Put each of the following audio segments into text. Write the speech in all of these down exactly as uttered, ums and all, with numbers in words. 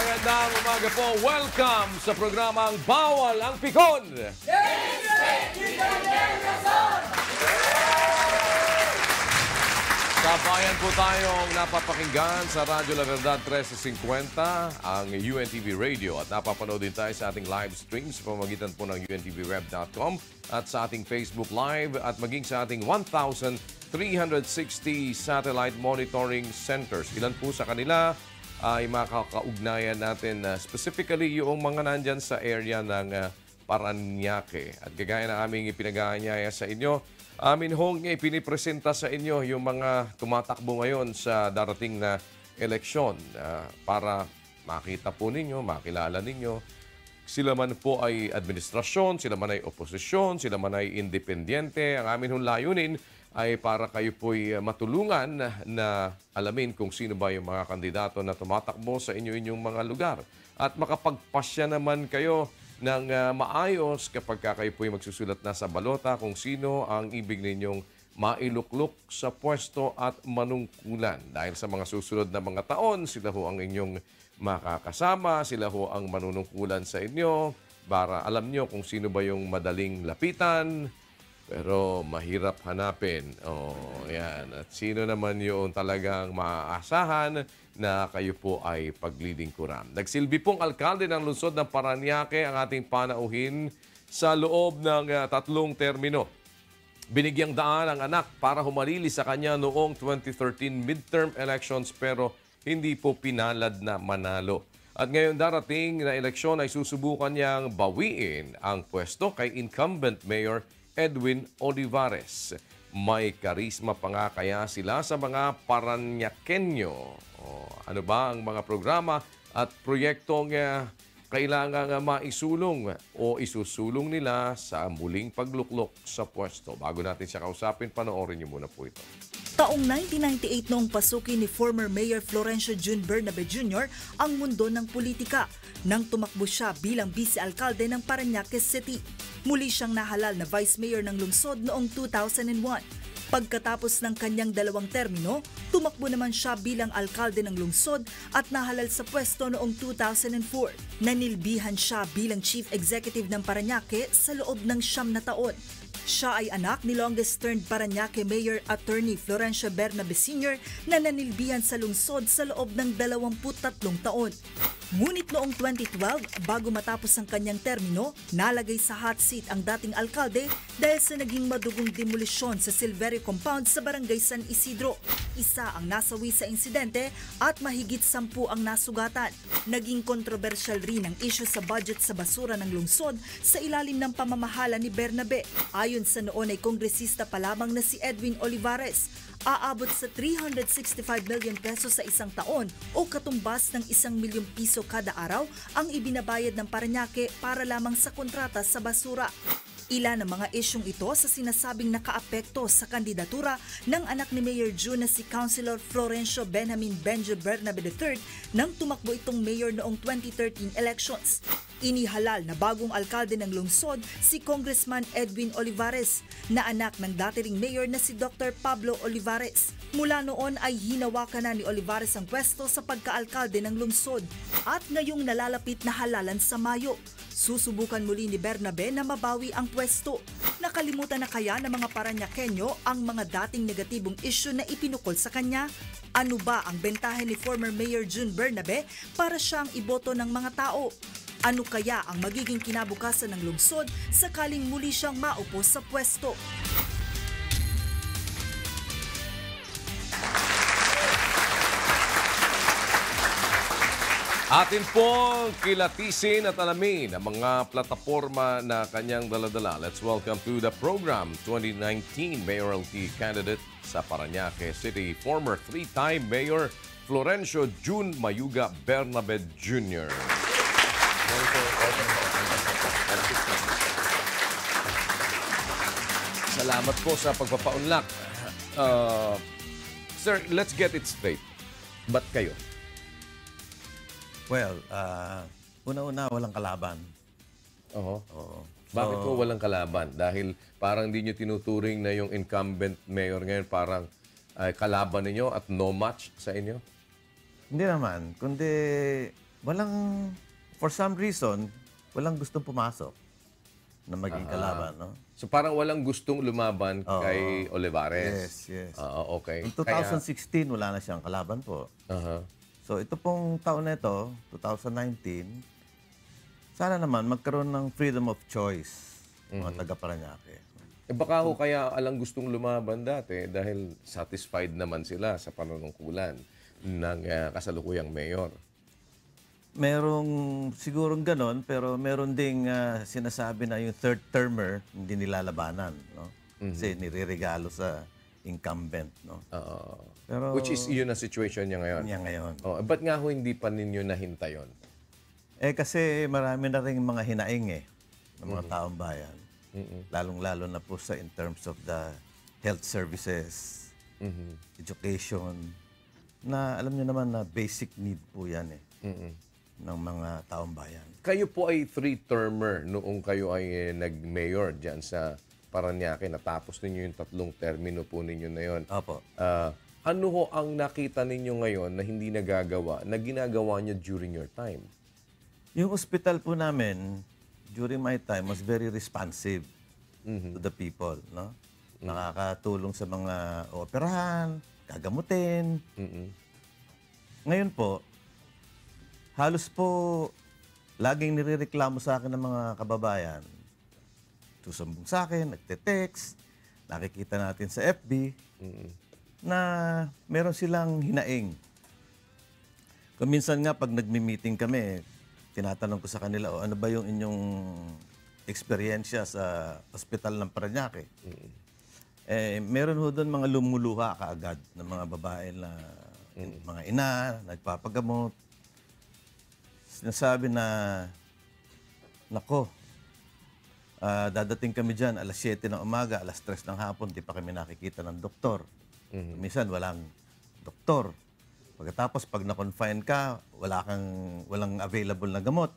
Magandang umaga po. Welcome sa programang Bawal ang Pikon. Sabayan po tayong napapakinggan sa Radyo La Verdad thirteen fifty, ang U N T V Radio. At napapanood din tayo sa ating live stream sa pamamagitan po ng U N T V web dot com at sa ating Facebook Live at maging sa ating one thousand three hundred sixty satellite monitoring centers. Ilan po sa kanila ay makakaugnayan natin uh, specifically yung mga nandyan sa area ng uh, Parañaque. At gagaya na aming ipinag-aanyaya sa inyo, amin hong ipinipresenta sa inyo yung mga tumatakbo ngayon sa darating na eleksyon uh, para makita po ninyo, makilala ninyo. Sila man po ay administrasyon, sila man ay oposisyon, sila man ay independyente. Ang amin hong layunin ay para kayo po'y matulungan na alamin kung sino ba yung mga kandidato na tumatakbo sa inyo-inyong mga lugar. At makapagpasya naman kayo ng uh, maayos kapag kayo po'y magsusulat na sa balota kung sino ang ibig ninyong mailuklok sa pwesto at manungkulan. Dahil sa mga susunod na mga taon, sila ho ang inyong makakasama, sila ho ang manunungkulan sa inyo para alam nyo kung sino ba yung madaling lapitan, pero mahirap hanapin. Oh, yan. At sino naman yung talagang maaasahan na kayo po ay paglilingkuran. Nagsilbi pong alkalde ng lungsod ng Parañaque ang ating panauhin sa loob ng uh, tatlong termino. Binigyang daan ang anak para humalili sa kanya noong twenty thirteen midterm elections pero hindi po pinalad na manalo. At ngayon darating na eleksyon ay susubukan niyang bawiin ang pwesto kay incumbent Mayor Edwin Olivares. May karisma pa nga kaya sila sa mga Parañaqueño. O, ano ba ang mga programa at proyektong uh, kailangan uh, maisulong o isusulong nila sa muling pagluklok sa pwesto? Bago natin siya kausapin, panoorin niyo muna po ito. Taong nineteen ninety-eight noong pasukin ni former Mayor Florencio Bernabe Junior ang mundo ng politika nang tumakbo siya bilang vice-alkalde ng Parañaque City. Muli siyang nahalal na vice mayor ng lungsod noong two thousand one. Pagkatapos ng kanyang dalawang termino, tumakbo naman siya bilang alkalde ng lungsod at nahalal sa pwesto noong two thousand four. Nanilbihan siya bilang chief executive ng Parañaque sa loob ng siyam na taon. Siya ay anak ni longest-term Parañaque Mayor Attorney Florencio Bernabe Senior na nanilbihan sa lungsod sa loob ng dalawampu't tatlong taon. Ngunit noong twenty twelve, bago matapos ang kanyang termino, nalagay sa hot seat ang dating alkalde dahil sa naging madugong demolisyon sa Silverio Compound sa Barangay San Isidro. Isa ang nasawi sa insidente at mahigit sampu ang nasugatan. Naging kontrobersyal rin ang issue sa budget sa basura ng lungsod sa ilalim ng pamamahala ni Bernabe. Ayon sa noon ay kongresista pa lamang na si Edwin Olivares, aabot sa three hundred sixty-five million pesos sa isang taon o katumbas ng isang milyong piso kada araw ang ibinabayad ng Parañaque para lamang sa kontrata sa basura. Ilan ang mga isyong ito sa sinasabing nakaapekto sa kandidatura ng anak ni Mayor June na si Councilor Florencio Benjamin Benjo Bernabe the third nang tumakbo itong mayor noong twenty thirteen elections. Inihalal na bagong alkalde ng lungsod si Congressman Edwin Olivares na anak ng dating mayor na si Doctor Pablo Olivares. Mula noon ay hinawakan na ni Olivares ang pwesto sa pagkaalkalde ng lungsod at ngayong nalalapit na halalan sa Mayo. Susubukan muli ni Bernabe na mabawi ang pwesto. Nakalimutan na kaya ng mga Parañaqueño ang mga dating negatibong issue na ipinukol sa kanya? Ano ba ang bentahe ni former Mayor June Bernabe para siyang iboto ng mga tao? Ano kaya ang magiging kinabukasan ng lungsod sakaling muli siyang maupo sa pwesto? Atin pong kilatisin at alamin ang mga plataforma na kanyang daladala. Let's welcome to the program twenty nineteen mayoralty candidate sa Parañaque City, former three-time Mayor Florencio June Mayuga Bernabe Junior Salamat po sa pagpapaunlak. Uh, sir, let's get it straight. Ba't kayo? Well, uh, una-una, walang kalaban. Oo. Oo. Bakit So, po walang kalaban? Dahil parang di nyo tinuturing na yung incumbent mayor ngayon parang ay kalaban ninyo at no match sa inyo? Hindi naman. Kundi walang, for some reason, walang gustong pumasok na maging kalaban, no? So parang walang gustong lumaban kay Olivares. Yes, yes. Ah, okay. In twenty sixteen, wala na siyang kalaban po. Aha. So ito pong taon na ito, twenty nineteen, sana naman magkaroon ng freedom of choice mga taga Parañaque. Eh baka ho kaya alang gustong lumaban dati dahil satisfied naman sila sa panunungkulan ng uh, kasalukuyang mayor. Merong sigurong ganon, pero meron ding ah, sinasabi na yung third termer hindi nilalabanan, no? Kasi nireregalo sa incumbent, no? Oo. Pero Which is yun ang situation niya ngayon. niya ngayon. Oh, ba't nga ho hindi pa ninyo nahinta yun? Eh kasi marami na rin mga hinaing eh ng mga taong bayan. Lalong-lalo na po sa in terms of the health services, education, na alam niyo naman na basic need po yan eh ng mga taong bayan. Kayo po ay three-termer noong kayo ay eh, nag-mayor dyan sa Parañaque. Natapos ninyo yung tatlong termino po ninyo na yun. Opo. Ah, ano ho ang nakita ninyo ngayon na hindi nagagawa, na ginagawa niyo during your time? Yung ospital po namin, during my time, was very responsive to the people, no? Nakakatulong sa mga operahan, gagamutin. Ngayon po, halos po, laging nirereklamo sa akin ng mga kababayan. Susumbong sa akin, nagte-text, nakikita natin sa F B, na meron silang hinaing. Kung minsan nga, pag nagmi-meeting kami, tinatanong ko sa kanila, o ano ba yung inyong eksperyensya sa ospital ng Parañaque? Eh, meron ho doon mga lumuluha kaagad ng mga babae na mga ina, nagpapagamot. Sinasabi na, nako, ah, dadating kami dyan alas siyete ng umaga, alas tres ng hapon, di pa kami nakikita ng doktor. Minsan walang doktor. Pagkatapos, pag na-confine ka, wala kang, walang available na gamot.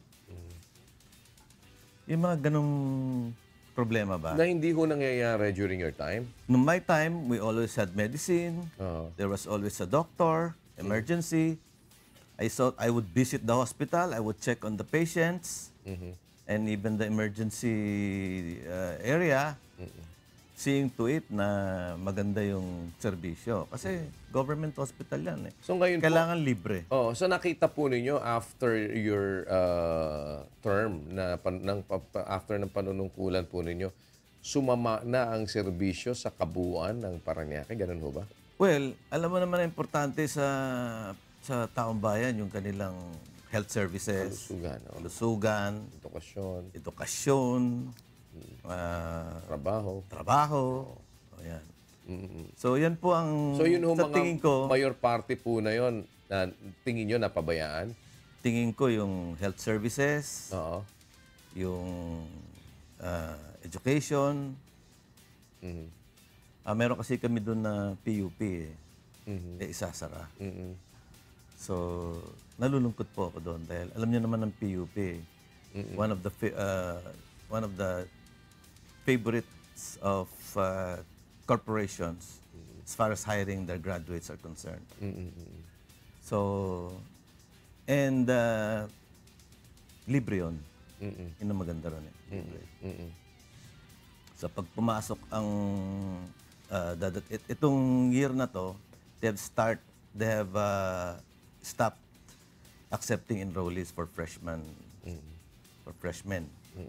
Yung mga ganong problema ba? Na hindi ho nangyayari during your time? Noong my time, we always had medicine. Oo. There was always a doctor, emergency. I thought I would visit the hospital. I would check on the patients and even the emergency uh, area, seeing to it na maganda yung serbisyo. Kasi government hospital yan eh. So ngayon Kailangan libre. po, oh, so nakita po ninyo after your uh, term, na pan, ng, pa- pa- after ng panunungkulan po ninyo, sumama na ang serbisyo sa kabuuan ng Parañaque? Ganun ho ba? Well, alam mo naman na importante sa sa taong bayan yung kanilang health services, Lusugan, oh. lusugan, Edukasyon, edukasyon, ah, trabaho. trabaho. O yan. So yan po ang So yun ho sa mga tingin ko, mayor party po na yun, na tingin nyo napabayaan? tingin ko yung health services, Oo. yung ah, education. Ah, meron kasi kami doon na P U P eh. Eh, isasara. So, nalulungkot po ako doon dahil alam niyo naman ng P U P, one of the fa- uh, one of the favorites of uh, corporations as far as hiring their graduates are concerned. So, and uh, libre yun. Yun ang maganda ron eh. Libre. So, pag pumasok ang uh, dadat, it, itong year na to, they have start, they have uh, stopped accepting enrollees for freshmen, for freshmen.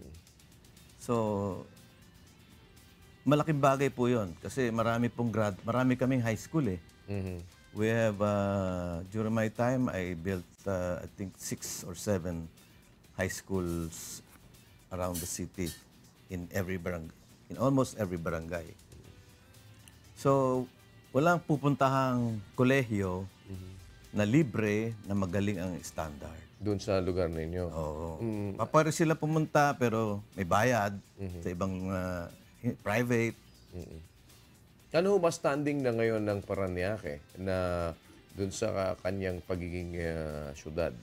So, malaking bagay po yun kasi marami pong grad, marami kaming high school eh. We have, uh, during my time, I built, uh, I think, six or seven high schools around the city in every barangay, in almost every barangay. So, walang pupuntahang kolehiyo na libre na magaling ang standard. Doon sa lugar ninyo? Oo. Papare sila pumunta pero may bayad sa ibang uh, private. Ano ba standing na ngayon ng Parañaque na doon sa kanyang pagiging uh, syudad?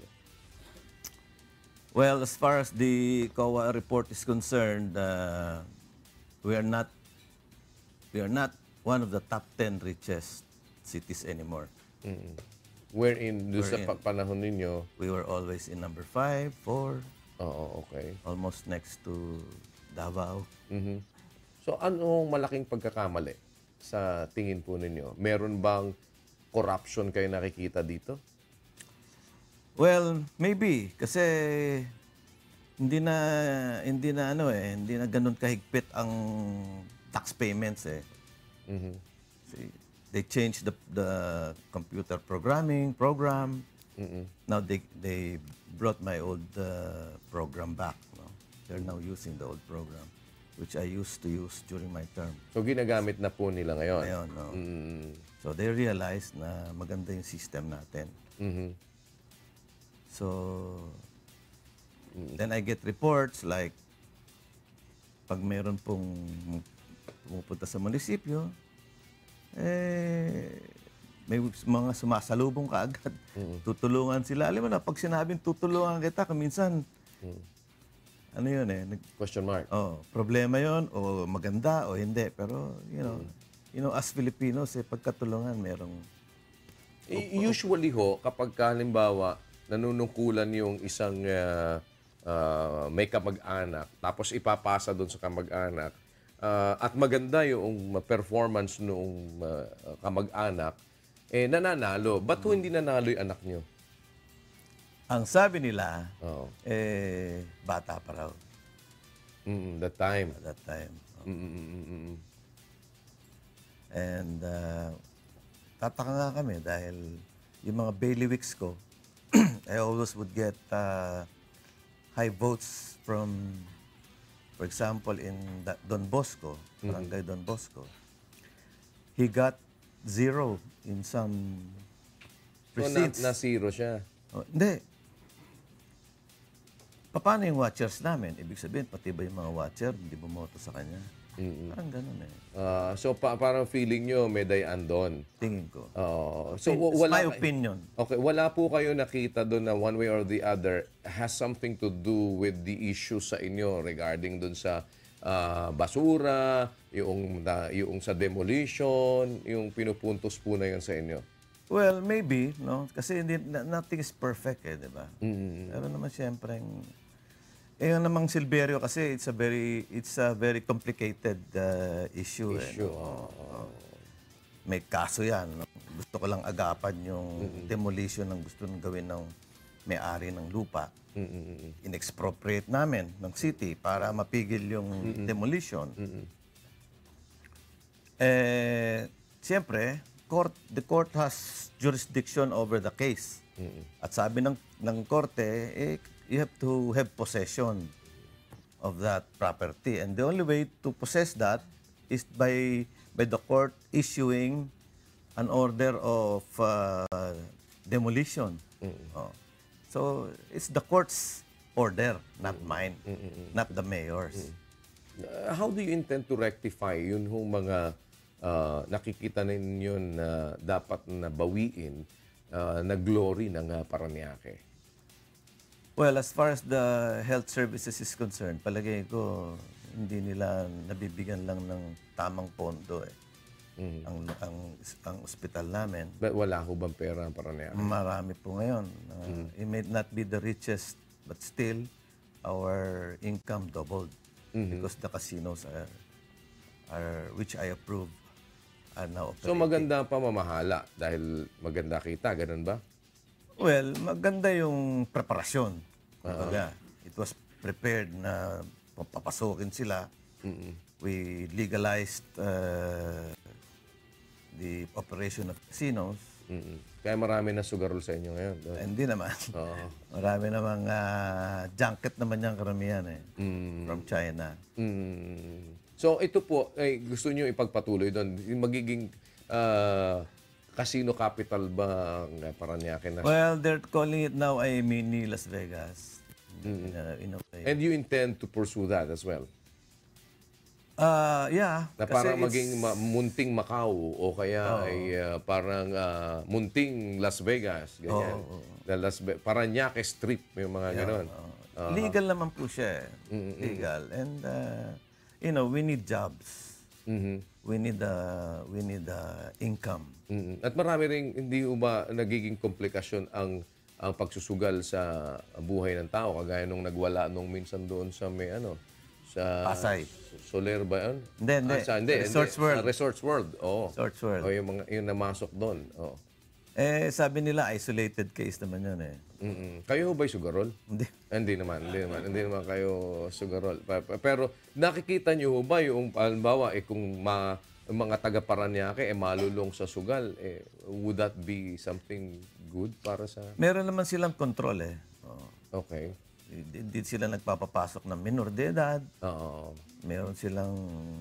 Well, as far as the C O A report is concerned, uh, we are not we are not one of the top ten richest cities anymore. Wherein, doon sa Wherein. pa- panahon ninyo, We were always in number five, four, oo, okay. almost next to Davao. Mhm. So, anong malaking pagkakamali sa tingin po ninyo? Meron bang corruption kayo nakikita dito? Well, maybe kasi hindi na hindi na ano eh, hindi na ganun kahigpit ang tax payments eh. Mhm. See, they changed the the computer programming program. Mhm. Now they they brought my old uh, program back. No? They're now using the old program, which I used to use during my term. So, ginagamit na po nila ngayon? Ngayon, no? Mhm. So they realized na maganda yung system natin. Mhm. So then I get reports like pag meron pong pumupunta sa munisipyo, eh, may mga sumasalubong ka agad. Tutulungan sila. Alam mo na, pag sinabing tutulungan kita, kaminsan, ano yun eh, nag, Question mark. oh, problema yon o maganda o hindi. Pero, you know, you know as Filipinos, eh, pagkatulungan, merong... I- Usually ho, kapag halimbawa, nanunungkulan yung isang ah, ah, may kamag-anak, tapos ipapasa doon sa kamag-anak, ah, at maganda yung performance noong ah, kamag-anak, eh nananalo. Ba't ho hindi nanalo yung anak nyo? Ang sabi nila, Oo. eh, bata pa raw Mm, that time. at that time. Mm, mm, mm, mm, mm. And uh, tataka nga kami dahil yung mga bailiwicks ko, I always would get uh, high votes from, for example, in da- Don Bosco, Barangay Don Bosco. He got zero in some So, na, precincts. na zero siya. Oh, hindi. Paano yung watchers namin? Ibig sabihin, pati ba yung mga watcher, hindi bumoto sa kanya? Parang ganun eh. Ah, so, pa- parang feeling nyo may dayan doon. Tingin ko. Oo. so, It's wa- wala my kay- opinion. Okay, wala po kayo nakita doon na one way or the other has something to do with the issue sa inyo regarding doon sa ah, basura, yung, na, yung sa demolition, yung pinupuntos po na yun sa inyo. Well, maybe, no? Kasi hindi, na- nothing is perfect eh, di ba? Mm. Pero naman siyempre, eh, yung namang Silverio kasi it's a very it's a very complicated uh, issue. eh, Issue, no? May kaso yan. No? Gusto ko lang agapan yung demolition ng gusto nang gawin ng may-ari ng lupa. In-expropriate namin ng city para mapigil yung demolition. Eh, siyempre, court, the court has jurisdiction over the case. At sabi ng, ng korte, eh, you have to have possession of that property. And the only way to possess that is by by the court issuing an order of uh, demolition. Oh. So, it's the court's order, not mine, not the mayor's. Uh, how do you intend to rectify yun hong mga ah, nakikita ninyo na dapat na bawiin ah, na glory ng uh, Parañaque? Well, as far as the health services is concerned, palagay ko hindi nila nabibigyan lang ng tamang pondo eh. Ang, ang, ang ospital namin. But wala ho bang pera ang Parañaque? Marami po ngayon. Uh, It may not be the richest, but still, our income doubled because the casinos are, are which I approve, are now operating. So maganda ang pamamahala dahil maganda kita, ganun ba? Well, maganda yung preparasyon. Kumbaga, it was prepared na papasukin sila. We legalized uh, the operation of casinos. Mm-mm. Kaya marami na sugarol sa inyo ngayon. doon. Hindi naman. Oo. Marami namang uh, junket naman yung karamihan eh. From China. Mm. So ito po, ay, gusto niyo ipagpatuloy doon. Yung magiging ah, casino capital ba ang Parañaque na? Well, they're calling it now a mini Las Vegas. In a, in a way. And you intend to pursue that as well? Uh, yeah. Na kasi parang it's- maging ma- munting Macau o kaya ay ah, parang ah, munting Las Vegas, ganyan. The Las Ve- Parañaque Strip, yung mga ganon. uh, legal naman po siya eh. Legal. And, uh, you know, we need jobs. Mhm. we need uh, we need uh, income. Mm. At marami ring hindi ba nagiging komplikasyon ang ang pagsusugal sa buhay ng tao kagaya nung nagwala nung minsan doon sa may ano sa Pasay. Soler ba yun? Hindi, hindi. Ah, sa, hindi, Resorts hindi. World. Sa Resorts World. Oo. Resorts World. O yung mga yung namasok doon. Oo. Eh, sabi nila, isolated case naman yun eh. Mm-mm. Kayo ba'y sugarol? Hindi. Hindi naman, hindi naman. Hindi naman kayo sugarol. Pa- pa- Pero nakikita niyo ba yung halimbawa eh kung ma, mga taga Parañaque eh malulong sa sugal, eh would that be something good para sa Meron naman silang control eh. Oo. Okay. Hindi hindi sila nagpapapasok ng minor de edad. Oo. Meron silang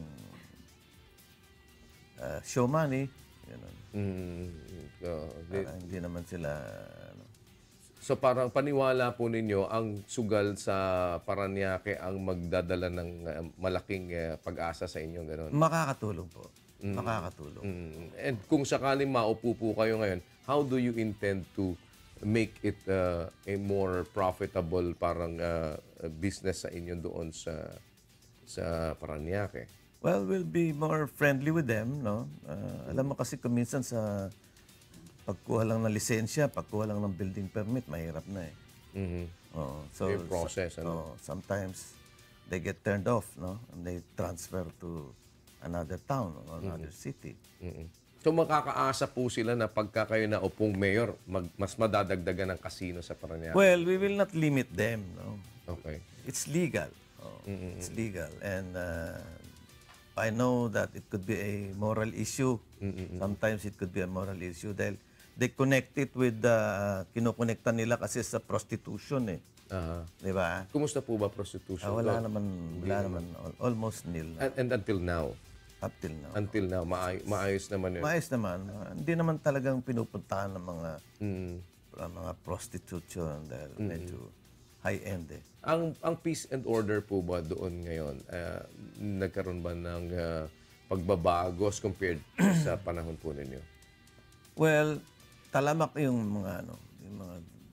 uh, show money. Ganun. Mm, uh, di- Para hindi naman sila... Ano. so parang paniwala po ninyo ang sugal sa Parañaque ang magdadala ng uh, malaking uh, pag-asa sa inyo, gano'n? Makakatulong po. Makakatulong. Mm. And kung sakaling maupo po kayo ngayon, how do you intend to make it uh, a more profitable parang uh, business sa inyo doon sa sa Parañaque? Well, we'll be more friendly with them, no? Uh, alam mo kasi kung minsan sa pagkuha lang ng lisensya, pagkuha lang ng building permit, mahirap na eh. Mhm. Oo. So, Yung process, sa- ano? oo, sometimes they get turned off, no? And they transfer to another town or another city. Mm-mm. So makakaasa po sila na pagka kayo na upong mayor, mag, mas madadagdagan ng casino sa Parañaque. Well, we will not limit them, no? Okay. It's legal. Oh, it's legal. And uh, I know that it could be a moral issue. Sometimes it could be a moral issue dahil they connect it with the uh, kinukonekta nila kasi sa prostitution eh. Aha. Di ba? Kumusta po ba prostitution? Ah, wala doon? naman, wala naman. Al- Almost nil na, And, and until now? up till now. Until now, maay, maayos naman yun. Maayos naman. Ah, hindi naman talagang pinupuntahan ng mga Mm. uh, mga prostitution dahil medyo high-end eh. Ang ang peace and order po ba doon ngayon, ah, nagkaroon ba ng ah, pagbabago as compared sa panahon po ninyo? Well, talamak yung mga ano, yung mga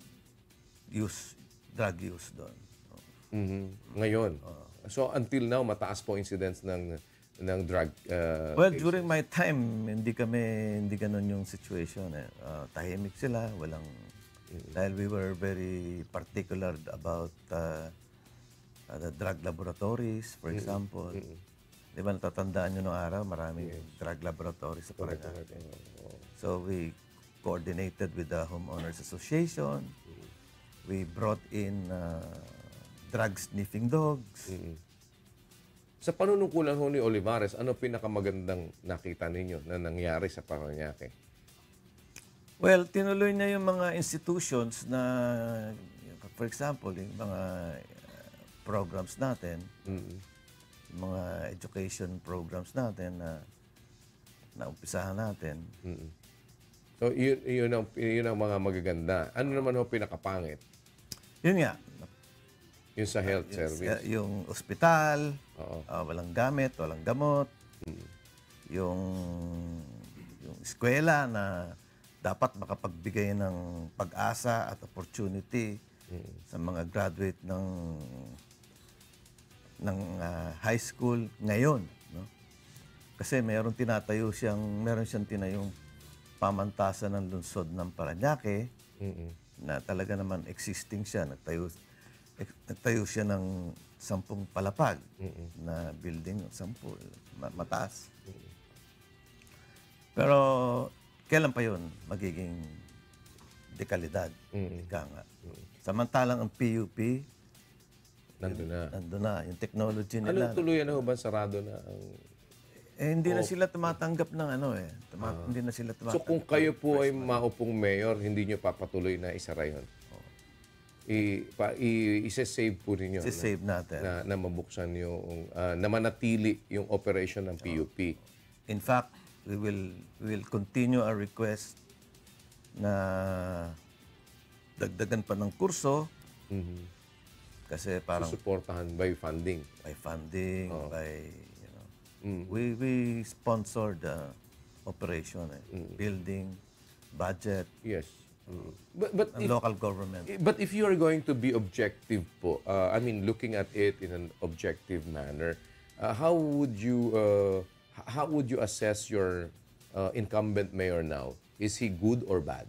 use, drug use doon. Mhm. Ngayon. So until now, mataas po incidence ng ng drug ah, Well, during my time, hindi kami, hindi ganun yung situation eh. Ah, tahimik sila, walang, dahil we were very particular about uh, uh, the drug laboratories, for example. Di ba natatandaan nyo noong araw, maraming drug laboratories sa Parañaque. So we coordinated with the Homeowners Association. We brought in uh, drug sniffing dogs. Sa panunungkulan ho ni Olivares, ano pinakamagandang nakita ninyo na nangyari sa Parañaque? Well, tinuloy niya yung mga institutions na, for example, yung mga uh, programs natin, yung mga education programs natin na naumpisahan natin. So yun, yun, ang, yun ang mga magaganda. Ano naman ho pinakapangit? Yun nga, Yung sa health uh, service? yung ospital, Oo. uh, walang gamit, walang gamot, yung, yung eskwela na dapat makapagbigay ng pag-asa at opportunity sa mga graduate ng ng uh, high school ngayon, no? Kasi mayroong tinatayo siyang meron siyang tinayong pamantasan ng lungsod ng Parañaque na talaga naman existing siya, nagtayo ek- nagtayo siya ng sampung palapag na building, sampu ma- mataas. Pero kailan pa yun magiging dekalidad? Ika nga. Samantalang ang P U P, Nandun na. nandun na. Yung technology Ano nila. tuluyan na ho ba sarado na ang... Eh, hindi na sila tumatanggap ng ano eh. Tuma- Hindi na sila So tumatanggap. kung kayo po ay maupong mayor, hindi nyo papatuloy na isara yun? I, pa, i, isa-save po ninyo na, save natin. na, na mabuksan yung, ah, na manatili yung operation ng P U P. In fact, we will we will continue our request na dagdagan pa ng kurso kasi parang Susuportahan by funding. by funding, by, you know, we we sponsor the operation, eh. Building, budget, Yes. But, but, and if, local government. but if you are going to be objective po, uh, I mean, looking at it in an objective manner, uh, how would you uh, h- how would you assess your uh, incumbent mayor now? Is he good or bad?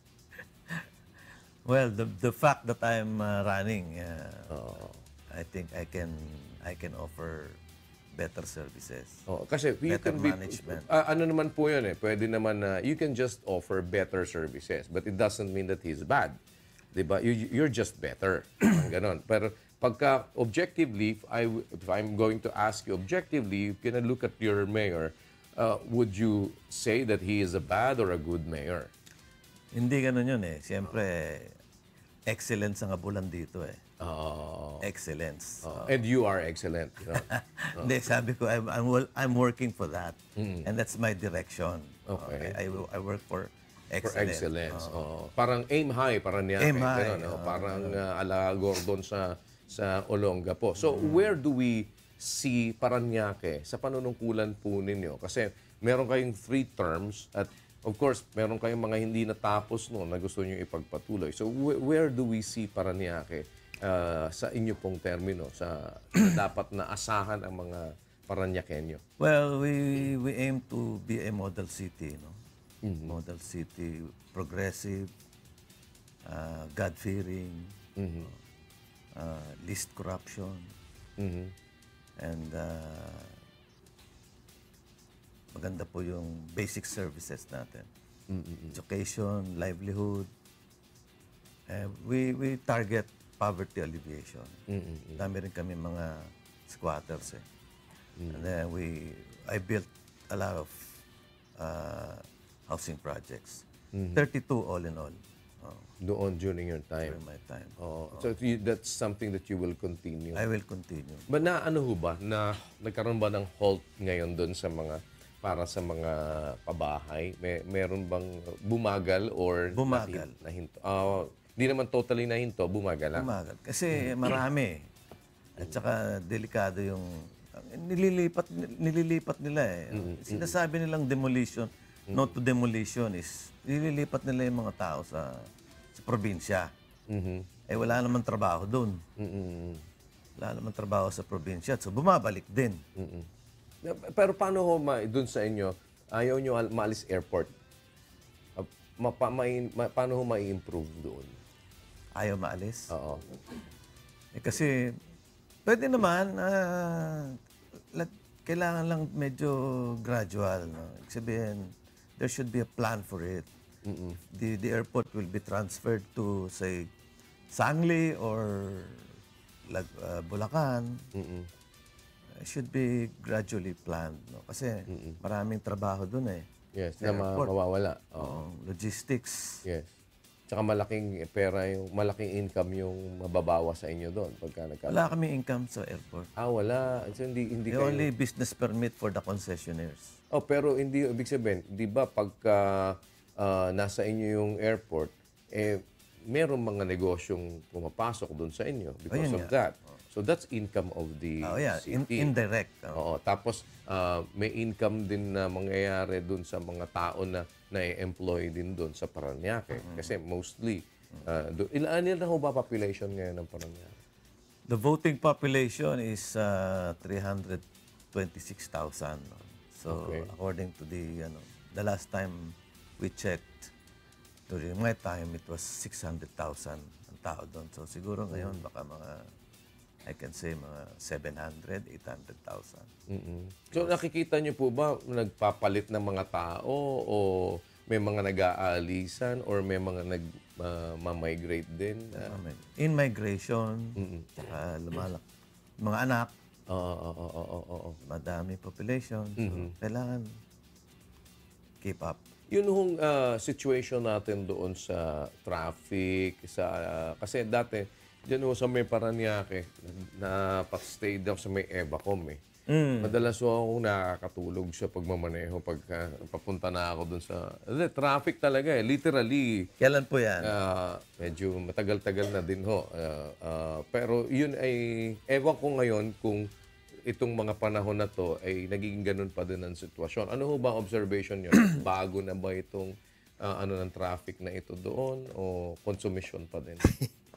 Well, the the fact that I'm uh, running, uh, I think I can I can offer better services. Oh, kasi you Better can be management. Ah, ano naman po 'yun eh. Pwede naman na you can just offer better services, but it doesn't mean that he's bad. 'Di ba? You, you're just better. Parang ganon. Pero pagka objectively, if I w- if I'm going to ask you objectively, you can look at your mayor, uh, would you say that he is a bad or a good mayor? Hindi ganun yun eh. Siyempre, excellence ang abulan dito eh. Oh. Excellence. Oh, and you are excellent. You know? Hindi, sabi ko, I'm, I'm, wel- I'm working for that. And that's my direction. Okay. I, I, I work for For excellence. excellence. Oh. Parang aim high, parang niya. Aim high, Ganun, oh. oh, Parang uh, ala Gordon sa sa Olonga po. So where do we see Parañaque sa panunungkulan po ninyo? Kasi meron kayong three terms at of course, meron kayong mga hindi natapos no na gusto niyo ipagpatuloy. So wh- where do we see Parañaque uh, sa inyo pong termino sa na dapat na asahan ang mga Parañaqueño? Well, we we aim to be a model city, no? Model city, progressive, uh, God-fearing, uh, least corruption, and uh, maganda po yung basic services natin. Education, livelihood. Uh, we we target poverty alleviation. Dami rin kami mga squatters eh. And then we, I built a lot of uh, housing projects. thirty-two all in all. Oh, Doon during your time. during my time. Oh, so you, that's something that you will continue. I will continue. Ba na ano ho ba na nagkaroon ba ng halt ngayon doon sa mga para sa mga pabahay? May meron bang bumagal or Bumagal. nahin- nahinto? Ah, di naman totally nahinto, bumagal lang. Umagal. Kasi marami. At saka delikado yung nililipat nililipat nila eh. Sinasabi nilang demolition, no to demolition is nililipat nila yung mga tao sa sa probinsya. Eh wala naman trabaho doon. Wala naman trabaho sa probinsya. So bumabalik din. Pero paano ho ma doon sa inyo? Ayaw nyo al- maalis airport? Ah, mapa, mai, ma, paano ho mai-improve doon? Ayaw maalis. Oo. Eh, kasi pwede naman ah, lag- kailangan lang medyo gradual, no? Ibig sabihin, there should be a plan for it. The the airport will be transferred to say Sangli or lag, uh, Bulacan. It should be gradually planned, no? Kasi maraming trabaho doon eh. Yes, Sa na ma- airport. mawawala. Oo. Oo, logistics. Yes. Tsaka malaking pera yung malaking income yung mababawa sa inyo doon pagka nagka. Wala kami income sa airport. Ah, wala. So, hindi hindi The kayo. only business permit for the concessionaires. Oh, pero hindi ibig sabihin, 'di ba pagka ah, nasa inyo yung airport, eh merong mga negosyong pumapasok doon sa inyo because Ayun of nga. that. So that's income of the Oh yeah, in, city. indirect. oh. Oo, tapos ah, may income din na mangyayari doon sa mga tao na na-employ din doon sa Parañaque. Kasi mostly, uh, do, ilan na ho ba population ngayon ng Parañaque? The voting population is uh, three hundred twenty-six thousand. no? So Okay. according to the ano, the last time we checked during my time it was six hundred thousand ang tao doon. So siguro ngayon baka mga I can say mga seven hundred, eight hundred thousand. Mm-mm. So nakikita niyo po ba nagpapalit ng mga tao o may mga nag-aalisan or may mga nag-migrate din? Ah, In migration, tsaka lumalak mga anak, Oo, oo, oo, oo, oo. madami population. So kailangan keep up. Yun hong ah, situation natin doon sa traffic, sa ah, kasi dati diyan ho sa may Parañaque, napag-stay daw sa may Evacom eh. Madalas ho ako nakakatulog sa pagmamaneho pagka papunta na ako doon sa Hindi, traffic talaga eh. Literally, Kailan po yan? ah, medyo matagal-tagal na din ho. Ah, ah, pero yun ay, ewan ko ngayon kung itong mga panahon na to ay nagiging ganun pa din ang sitwasyon. Ano ho ba ang observation nyo? Bago na ba itong ah, ano ng traffic na ito doon o consumption pa din?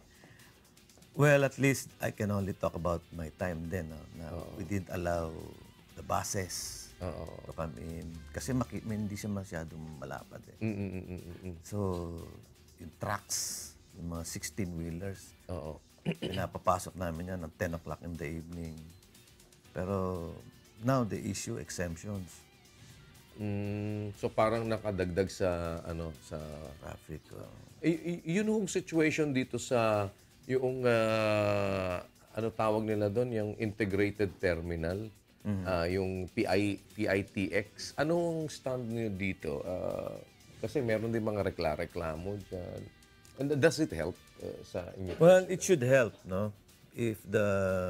Well, at least I can only talk about my time then. No? Na we didn't allow the buses Oo. to come in. Kasi maki, hindi siya masyadong malapad eh. Mm, mm, mm, mm, mm. So, yung trucks, yung mga sixteen-wheelers, Oo. pinapapasok namin yan ng ten o'clock in the evening. Pero now they issue exemptions. Mm, so parang nakadagdag sa ano sa Traffic. oh. Y- y- yun yung situation dito sa yung ah, ano tawag nila doon, yung integrated terminal, ah, yung P I P I T X. Anong stand niyo dito? Ah, kasi meron din mga rekla-reklamo dyan. And does it help ah, sa inyo? Well, it should help, no? If the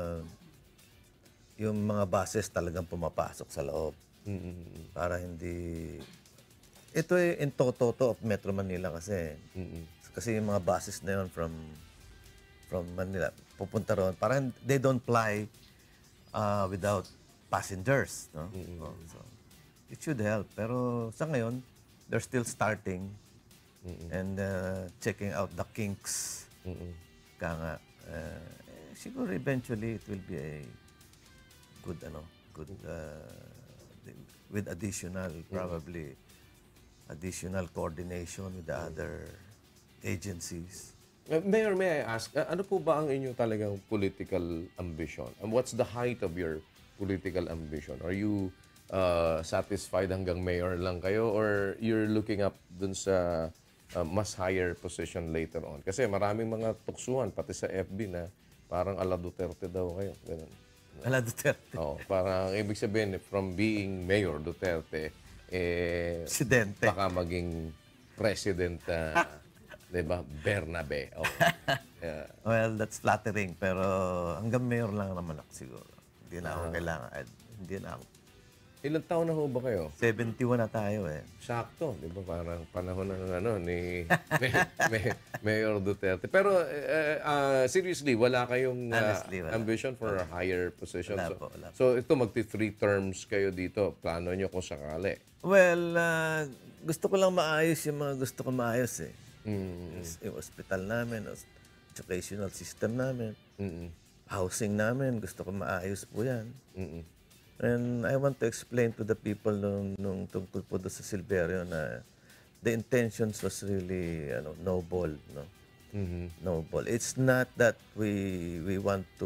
yung mga buses talagang pumapasok sa loob. Para hindi... Ito eh, in toto of Metro Manila kasi. Kasi yung mga buses na yun from from Manila, pupunta ron. Parang they don't fly uh, without passengers. No? Oh, so, it should help. Pero sa ngayon, they're still starting and uh, checking out the kinks. Kaya nga, uh, eh, siguro eventually it will be a good, ano, good, uh, with additional, probably, additional coordination with the other agencies. Uh, Mayor, may I ask, uh, ano po ba ang inyong talagang political ambition? And what's the height of your political ambition? Are you uh, satisfied hanggang mayor lang kayo or you're looking up dun sa uh, mas higher position later on? Kasi maraming mga tuksuhan, pati sa F B na parang ala Duterte daw kayo. Ganun. Ala Duterte. Oh, parang ibig sabihin, from being Mayor Duterte, eh, Presidente. baka maging President, uh, di ba, Bernabe. Oh. Yeah. Well, that's flattering. Pero hanggang mayor lang naman ako siguro. Hindi na ako kailangan. eh, Hindi na ako. Ilang taon na ho ba kayo? seventy-one na tayo eh. Sakto, di ba? Parang panahon ng ano, ni May- May- Mayor Duterte. Pero eh, ah, seriously, wala kayong ah, Honestly, wala. ambition for a higher position? Wala so, po, wala po. so ito, magti-three terms kayo dito. Plano nyo kung sakali. Well, ah, gusto ko lang maayos yung mga gusto ko maayos eh. Mm. Yung hospital namin, os- educational system namin, Mm-mm. housing namin, gusto ko maayos po yan. Mm-mm. And I want to explain to the people nung, nung tungkol po doon sa Silverio na the intentions was really ano, noble, no? Mhm. Noble. It's not that we we want to,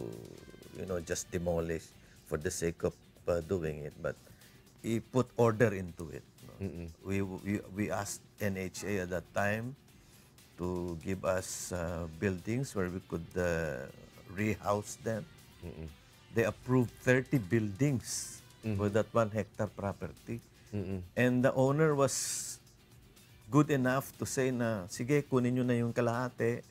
you know, just demolish for the sake of uh, doing it, but we put order into it. No? We, we we asked N H A at that time to give us uh, buildings where we could uh, rehouse them. They approved thirty buildings for that one hectare property. And the owner was good enough to say na, sige, kunin nyo na yung kalahati.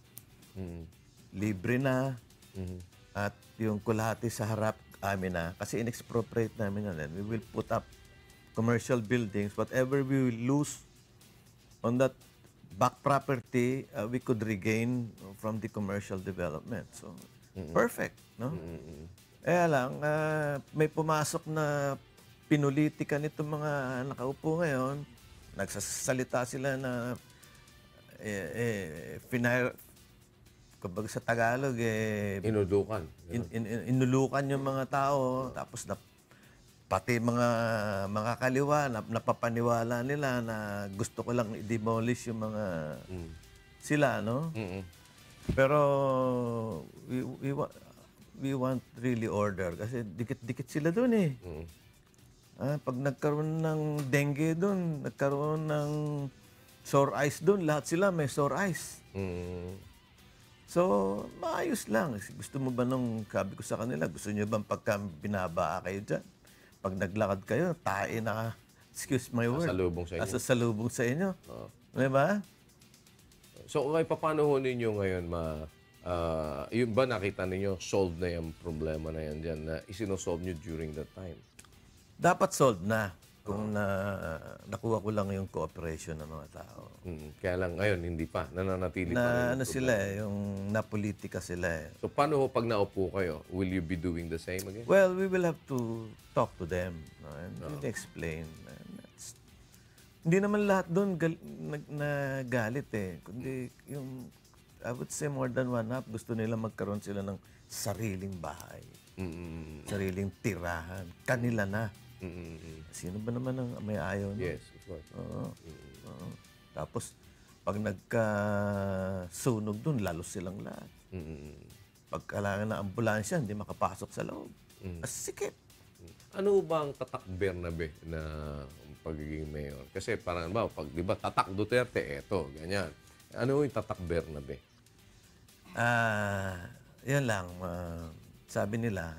Libre na. At yung kalahati sa harap, amin na. Kasi in-expropriate namin na then. We will put up commercial buildings. Whatever we will lose on that back property, uh, we could regain from the commercial development. So, perfect, no? Kaya lang, ah, may pumasok na pinulitika nito mga nakaupo ngayon. Nagsasalita sila na eh, eh, final, kumbaga sa Tagalog, eh, Inudukan. in, in, in- inulukan yung mga tao. Tapos na, pati mga mga kaliwa, na, napapaniwala nila na gusto ko lang i-demolish yung mga sila, no? Mm-mm. Pero we, we, wa- we want really order kasi dikit-dikit sila doon eh. Ah, pag nagkaroon ng dengue doon, nagkaroon ng sore eyes doon, lahat sila may sore eyes. Mm. So, maayos lang. Gusto mo ba nung, sabi ko sa kanila, gusto nyo bang pagka binabaa kayo dyan? Pag naglakad kayo, tae na, excuse my word. Sasalubong sa inyo. Sasalubong sa inyo. Di ba? So, okay, paano ho ninyo ngayon ma... ah, yun ba nakita ninyo, solve na yung problema na yan dyan na isinosolve nyo during that time? Dapat solved na kung na, nakuha ko lang yung cooperation ng mga tao. Mm. Kaya lang ngayon, hindi pa. Nananatili pa rin. Na ano sila eh, yung napolitika sila eh. So, paano ho pag naupo kayo? Will you be doing the same again? Well, we will have to talk to them no, and really explain. And that's, hindi naman lahat doon gal, nag, nagalit eh. Kundi yung, I would say more than one half, gusto nila magkaroon sila ng sariling bahay. Mm-mm. Sariling tirahan. Kanila na. Mm-mm. Sino ba naman ang may ayaw? No? Yes, of course. Oo. Oo. Tapos, pag nagkasunog dun, lalo silang lahat. Mm-mm. Pag kailangan ng ambulansya, hindi makapasok sa loob. Mm. Asikip. Ano ba ang tatak Bernabe na pagiging mayor? Kasi parang ba, pag di ba tatak Duterte, eto, ganyan. Ano yung tatak Bernabe? Ah, yan lang. ah, sabi nila,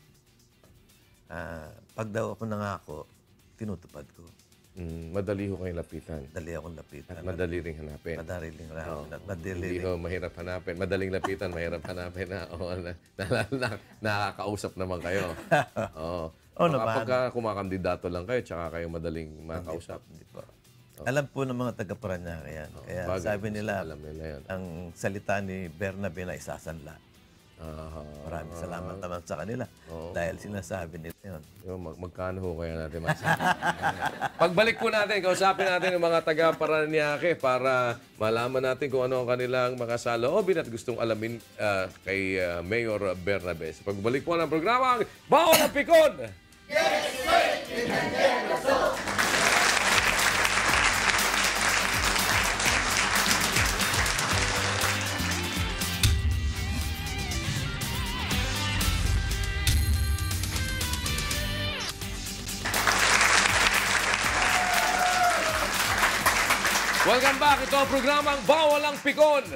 ah, pag daw ako nangako, tinutupad ko. Mm, madali ho kayong lapitan. Dali akong lapitan. At madali ring hanapin. Madali rin lang. Oo. Madali Hindi rin. ho mahirap hanapin. Madaling lapitan, mahirap hanapin na. Oo, na, na, na, nakakausap naman kayo. Oo. Oo Baka naman. pagka kumakandidato lang kayo, tsaka kayo madaling makausap. Hindi pa. Alam po ng mga taga-Parañaque yan. Kaya bagay, sabi nila, alam nila yan. ang salita ni Bernabe na isasanla. Ah, Maraming salamat naman sa kanila. Dahil sinasabi nila yun. Yo, mag magkano ho kaya natin masabi? Pagbalik po natin, kausapin natin yung mga taga Parañaque para malaman natin kung ano ang kanilang mga saloobin at gustong alamin ah, kay ah, Mayor Bernabe. Sa pagbalik po ng programa, Bawal ang Pikon! Welcome back. Ito ang programang Bawal ang Pikon.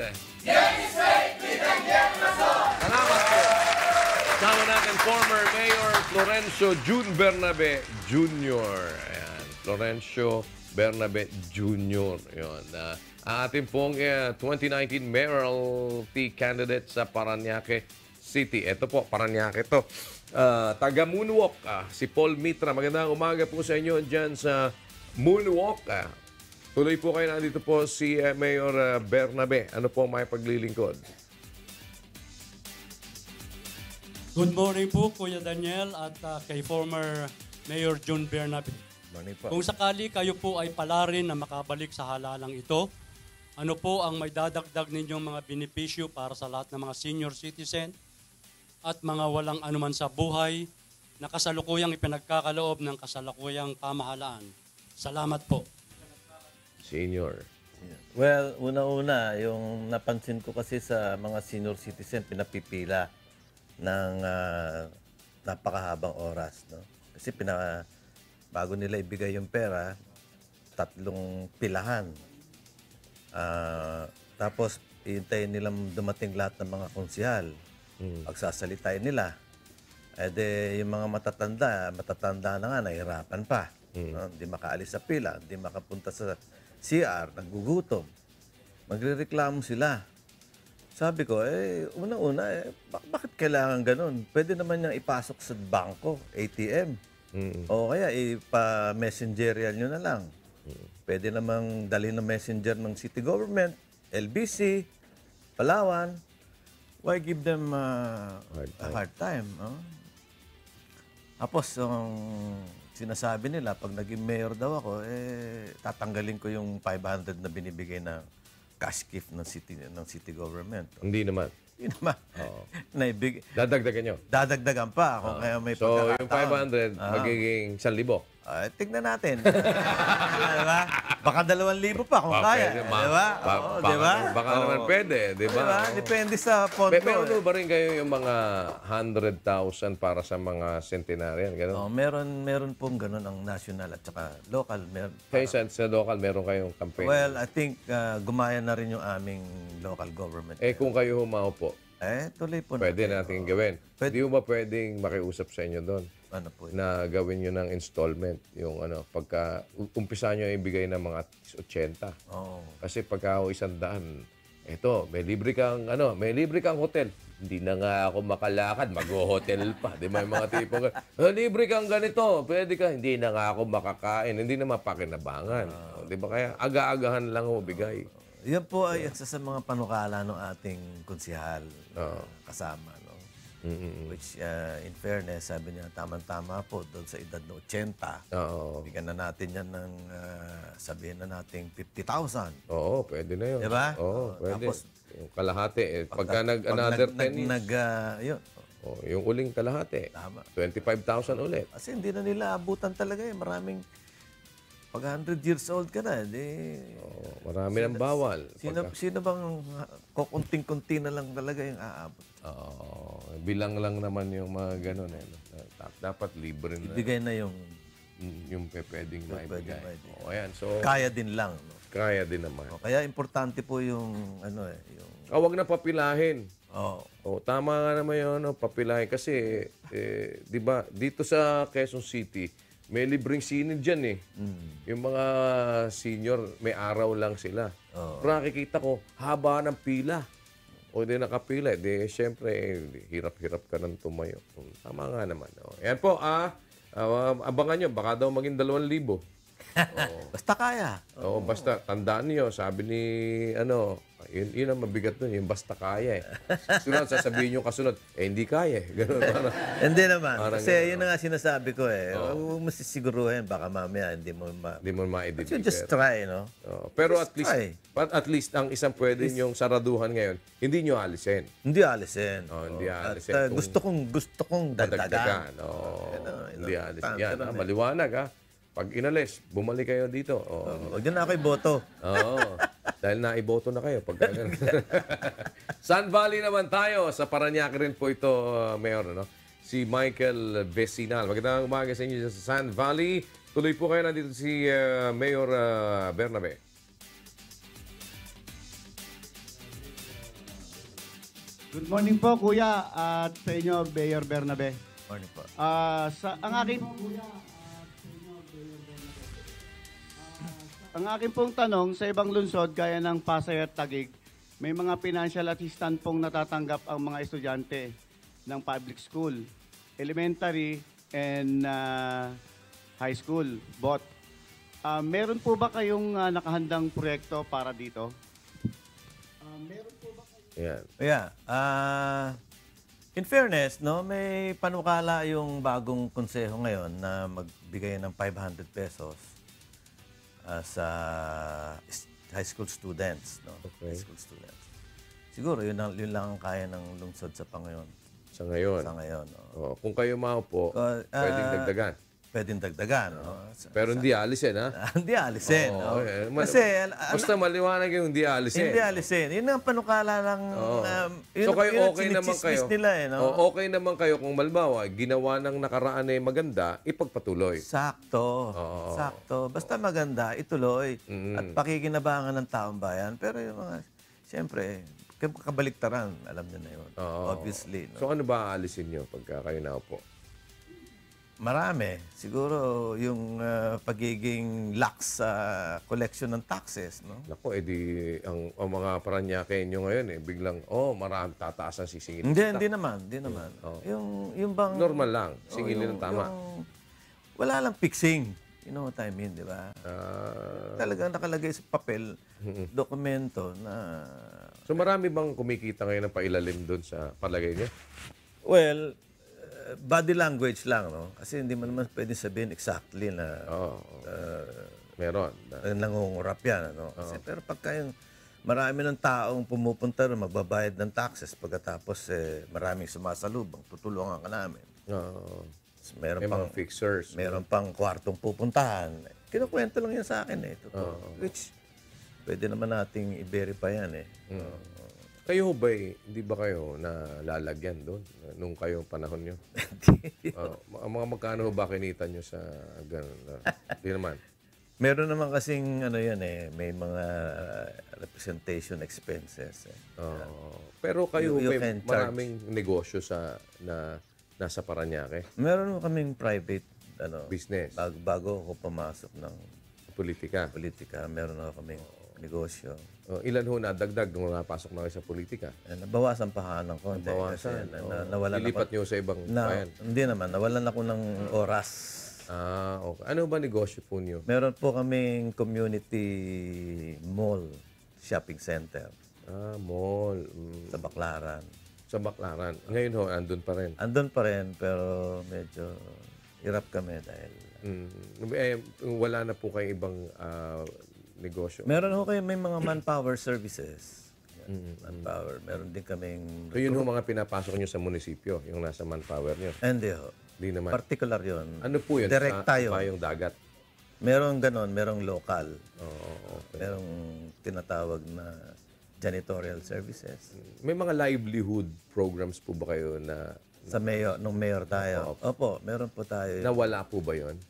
Salamat po. Sama natin former Mayor Florencio Jun Bernabe Junior Ayan, Florencio Bernabe Junior Yun. Uh, ang ating pong uh, twenty nineteen mayoralty candidate sa Parañaque City. Ito po, Parañaque to. Uh, taga Moonwalk, uh, si Paul Mitra. Magandang umaga po sa inyo dyan sa Moonwalk. Uh, Tuloy po kayo, nandito po si uh, Mayor uh, Bernabe. Ano po may paglilingkod? Good morning po, Kuya Daniel, at uh, kay former Mayor Jun Bernabe. Morning po. Kung sakali kayo po ay palarin na makabalik sa halalang ito, ano po ang may dadagdag ninyong mga benepisyo para sa lahat ng mga senior citizen at mga walang anuman sa buhay na kasalukuyang ipinagkakaloob ng kasalukuyang pamahalaan? Salamat po. Senior. Well, una-una, yung napansin ko kasi sa mga senior citizen, pinapipila ng ah, napakahabang oras. No? Kasi pinaka, bago nila ibigay yung pera, tatlong pilahan. Ah, tapos, iintayin nilang dumating lahat ng mga konsihal. Pagsasalitain nila. Eh de, yung mga matatanda, matatanda na nga, nahihirapan pa. No? Hindi makaalis sa pila, hindi makapunta sa C R, nagugutom. Magrereklamo sila. Sabi ko, eh, una-una, eh, bak- bakit kailangan ganun? Pwede naman niyang ipasok sa bangko, A T M. O kaya ipa-messengerial nyo na lang. Pwede namang dali ng messenger ng city government, L B C, Palawan. Why give them uh, Hard a hard time? No? Tapos, ang sinasabi nila, pag naging mayor daw ako, eh, tatanggalin ko yung five hundred na binibigay na cash gift ng city ng city government. Hindi naman. Yun naman. Naibig, Dadagdagan nyo. dadagdagan pa kung kaya may So, pagkakataon. yung five hundred, Ah. magiging one thousand. Ah, tignan natin. Diba? Baka dalawang libo pa kung Baka kaya. pwede, ma- Diba? ba- Oo, baka, diba? baka Oo. naman pwede, di ba? Diba? Depende sa pondo. May, meron eh. ba rin kayo yung mga one hundred thousand para sa mga centenarian? Ganun? Oh, meron meron pong ganun ang national at saka local. Meron, Kayo sa, sa local, meron kayong campaign? well, I think uh, gumaya na rin yung aming local government. eh, kung kayo humaupo, Eh, tuloy po pwede natin. natin gawin. Pwede. Di mo ba pwedeng makiusap sa inyo doon? Ano po? Na gawin nyo ng installment. Yung ano, pagka u- umpisa nyo ibigay ng mga eighty. Oh. Kasi pagka ho isang daan, eto, may libre kang, ano, may libre kang hotel. Hindi na nga ako makalakad, mag-hotel pa. Di ba yung mga tipo, "Ah, libre kang ganito, pwede ka. Hindi na nga ako makakain, hindi na mapakinabangan. O, di ba kaya aga-agahan lang ho bigay. Yan po ay isa sa mga panukala ng ating konsihal uh, kasama. No? Which, uh, in fairness, sabi niya, tamang-tama po doon sa edad na eighty. Oo. Bigyan na natin yan ng, uh, sabihin na natin, fifty thousand. Oo, pwede na yun. Di ba? Oo, Oo, pwede. tapos, yung kalahati, eh. Pagka Pag- nag pag another nag, ten nag, nag, uh, yun, O, yung uling kalahati, Tama. twenty-five thousand ulit. Kasi hindi na nila abutan talaga eh. Maraming, pag one hundred years old ka na, di... O, marami ng bawal. Sino, Pagka- sino bang ah, kukunting-kunti na lang talaga yung aabot? Oo, bilang lang naman yung mga ganun eh. no? Da- Dapat libre na Ibigay na yung mm, yung pe- pwedeng maibigay. maibigay. O, ayan, so kaya din lang. No? kaya din naman. O, kaya importante po yung, ano eh, yung... Ah, wag na papilahin. Oh, O, tama nga naman yun, no, papilahin. Kasi, eh, di ba, dito sa Quezon City, may libreng sine dyan eh. Yung mga senior, may araw lang sila. Oo. Pero nakikita ko, haba ng pila. O di nakapila, di syempre, eh, hirap-hirap ka nang tumayo. Tama nga naman. O, yan po, ah, ah, abangan nyo, baka daw maging dalawang libo. basta kaya. Oo, basta, tandaan niyo, sabi ni, ano, yun, yun ang mabigat nun, yung basta kaya eh. Sunod, sasabihin nyo kasunod, eh, hindi kaya eh. Ganun, parang, Hindi naman. Parang Kasi yun na nga sinasabi ko eh. Huwag mo sisiguruhin. Baka mamaya hindi mo ma... hindi mo You maidibigay. just try, no? Oo, pero at least, try. but at least, ang isang pwede nyong saraduhan ngayon, hindi nyo alisin. Hindi alisin. Oh, hindi At alisin. uh, Kung gusto kong, gusto kong dagdagan. Dagdagan. Oo, Ano, hindi ano, alisin. importante Yan, nun ah, eh. maliwanag ha. Pag inalis, bumalik kayo dito. Oo. Huwag nyo na ako iboto. Oo. Dahil naiboto na kayo. Pag Sun Valley naman tayo. Sa Parañaque rin po ito, uh, Mayor. Ano? Si Michael Vecinal. Magandang umaga sa inyo sa Sun Valley. Tuloy po kayo nandito si uh, Mayor uh, Bernabe. Good morning po, Kuya, at sa inyo, Mayor Bernabe. Morning po. Ah, sa ang akin Ang akin pong tanong sa ibang lungsod gaya ng Pasay at Taguig, may mga financial assistance pong natatanggap ang mga estudyante ng public school, elementary and ah, high school, both. Ah, meron po ba kayong ah, nakahandang proyekto para dito? Ah, meron po ba kayo- Yan. Yeah. Ah, in fairness, no, may panukala yung bagong konseho ngayon na magbigay ng five hundred pesos ah, sa is- high school students, no? Okay. High school students. Siguro yun, ang, yun lang ang kaya ng lungsod sa pangayon. Sa ngayon. Sa ngayon, no? Oh, kung kayo maupo, Kung, ah, pwedeng dagdagan. Pwedeng dagdagan, no? Sa- Pero hindi alisin, ha? Hindi alisin, Oo, no? eh, mal- Kasi, al- al- Basta maliwanag yung hindi alisin. hindi alisin. Yun ang panukala ng... Oo. um, So kayo ang okay naman sinichismis kayo. nila, eh, no? O, okay naman kayo kung malbawa, ginawa ng nakaraan eh maganda, ipagpatuloy. Sakto. Oo. Sakto. Basta maganda, ituloy. Mm. At pakikinabangan ng taong bayan. Pero yung mga, siyempre, kabaliktaran, alam nyo na yun. Oo. Obviously. No? So ano ba aalisin nyo pagka kayo naupo? Marami. Siguro yung ah, pagiging lax sa collection ng taxes. No? Naku, edi ang, ang mga Parañaque nyo ngayon eh, biglang, oh, marami tataas ang sisingil. Hindi, hindi naman. Hindi naman. Yung, yung bang... Normal lang, Oh, singilin ng yung- tama. yung wala lang fixing. You know what I mean, di ba? Ah, Talagang nakalagay sa papel, dokumento na... so marami bang kumikita ngayon ng pailalim doon sa palagay nyo? Well, uh, body language lang, no? Kasi hindi mo naman pwede sabihin exactly na Oo, uh, meron. uh, nangungurap yan, ano? Kasi, pero pagka yung marami ng taong pumupunta rin, magbabayad ng taxes, pagkatapos eh, maraming sumasalubong, tutulungan ka namin. Oo. Meron May pang, mga fixers. meron pang kwartong pupuntahan. Kinukwento lang yan sa akin eh. Totoo. Which, pwede naman nating i-verify yan eh. Kayo ba eh, hindi ba kayo na lalagyan doon nung kayo panahon nyo? Oo. Ang mga magkano ba kinita nyo sa gano'n? Hindi naman. Meron naman kasing ano yan eh, may mga uh, representation expenses. Eh. Oo. Pero kayo You- you may can charge. maraming negosyo sa na nasa Parañaque. Meron naman kaming private ano, Business. Bago, bago ako pumasok ng Politika. politika, meron ako kaming negosyo. Oh, ilan ho na dagdag nung napasok na kayo sa politika? Eh, nabawasan pa ng konti. Bawasan. Kasi na, Oo. na, nawalan Ilipat ako, nyo sa ibang na, bayan. hindi naman, nawalan ako ng oras. Ah, okay. Ano ba negosyo po nyo? Meron po kaming community mall, shopping center Ah, mall. Mm, sa Baclaran. sa Baclaran. Ngayon ho, andun pa rin. Andun pa rin, pero medyo hirap kami dahil... Mm. Eh, wala na po kayong ibang ah, negosyo. Meron ho kayo may mga manpower services. Manpower. Meron din kaming... So yun yung mga pinapasok nyo sa munisipyo, yung nasa manpower nyo? Hindi ho. Hindi naman. Particular yun. Ano po yun? Direct Sa tayo. bayong dagat? Merong ganon, merong local. Oo, okay. Merong tinatawag na janitorial services. May mga livelihood programs po ba kayo na Sa mayor, nung mayor tayo. Opo, meron po tayo. nawala po ba yun?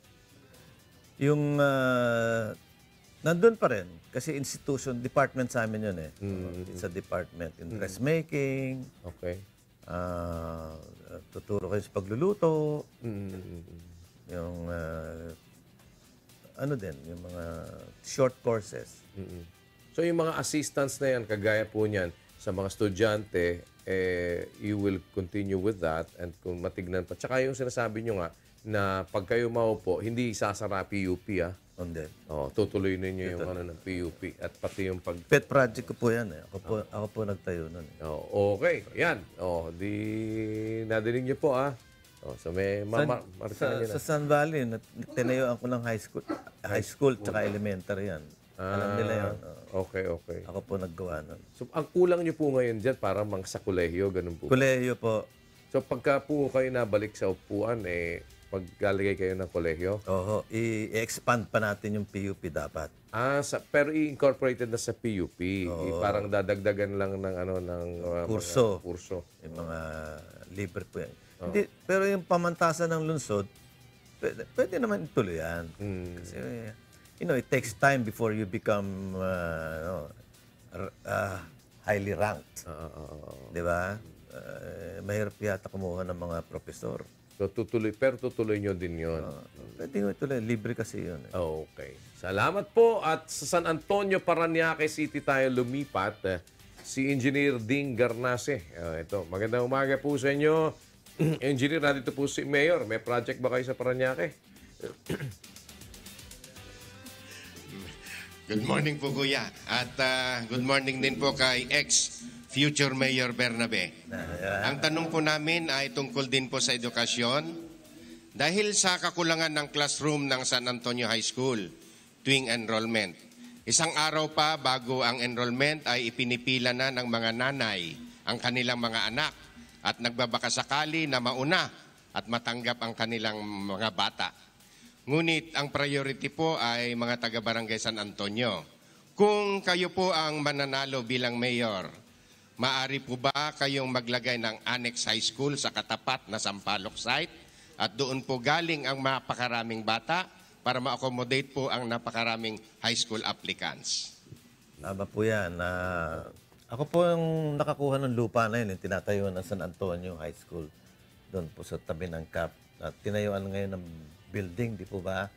Yung uh, nandun pa rin. Kasi institution, department sa amin yun eh. It's a department in dressmaking, Okay. uh, tuturo kayo sa pagluluto, Mm. yung uh, ano din, yung mga short courses. Mm-mm. So yung mga assistants na yan, kagaya po niyan, sa mga estudyante, eh, you will continue with that and kung matignan pa. Tsaka yung sinasabi nyo nga, na pag kayo maupo, hindi sasara P U P, ah. Hindi. Oh, tutuloy ninyo yung ano ng P U P at pati yung pag... Pet project ko po yan eh. Ako po, ako po nagtayo nun eh. Oh, okay, yan. Oh, di nadinig niyo po, ah. Oh, so may mama, Sa, sa San Valley, nat- tinayuan ko ng high school, high school tsaka elementary yan. Alam nila yun. Oh. Okay, okay. Ako po naggawa nun. So, ang kulang niyo po ngayon dyan para mang sa kolehiyo, ganun po. Kolehiyo po. So, pagka po kayo nabalik sa upuan, eh, paggaligay kayo ng kolehiyo, Oho, i-expand pa natin yung P U P dapat. ah, sa, pero i-incorporated na sa P U P. I- parang dadagdagan lang ng ano ng uh, Kurso. mga kurso. Yung mga libre po yan. Hindi, pero yung pamantasan ng lungsod, pwede, pwede naman ituloy yan. Kasi, you know, it takes time before you become uh, ano, r- uh, highly ranked. Di ba? Uh, mahirap yata kumuha ng mga profesor. So, tutuloy, pero tutuloy nyo din yun. Uh, pwede nyo ituloy. Libre kasi yun. Eh. Okay. Salamat po. At sa San Antonio, Parañaque City tayo lumipat. Eh, si Engineer Ding Garnase. Uh, ito, magandang umaga po sa inyo. Engineer, nandito po si Mayor. May project ba kayo sa Parañaque? Good morning po, Kuya. At uh, good morning din po kay ex-future Mayor Bernabe. Ang tanong po namin ay tungkol din po sa edukasyon. Dahil sa kakulangan ng classroom ng San Antonio High School tuwing enrollment, isang araw pa bago ang enrollment ay ipinipila na ng mga nanay ang kanilang mga anak at nagbabakasakali na mauna at matanggap ang kanilang mga bata. Ngunit ang priority po ay mga taga-barangay San Antonio. Kung kayo po ang mananalo bilang mayor, maaari po ba kayong maglagay ng annex high school sa katapat na Sampaloc site at doon po galing ang napakaraming bata para ma-accommodate po ang napakaraming high school applicants? Tama po yan. Uh, ako po yung nakakuha ng lupa na yun, yung tinatayuan ng San Antonio High School. Doon po sa tabi ng C A P. At tinayuan ngayon ng building, di po ba?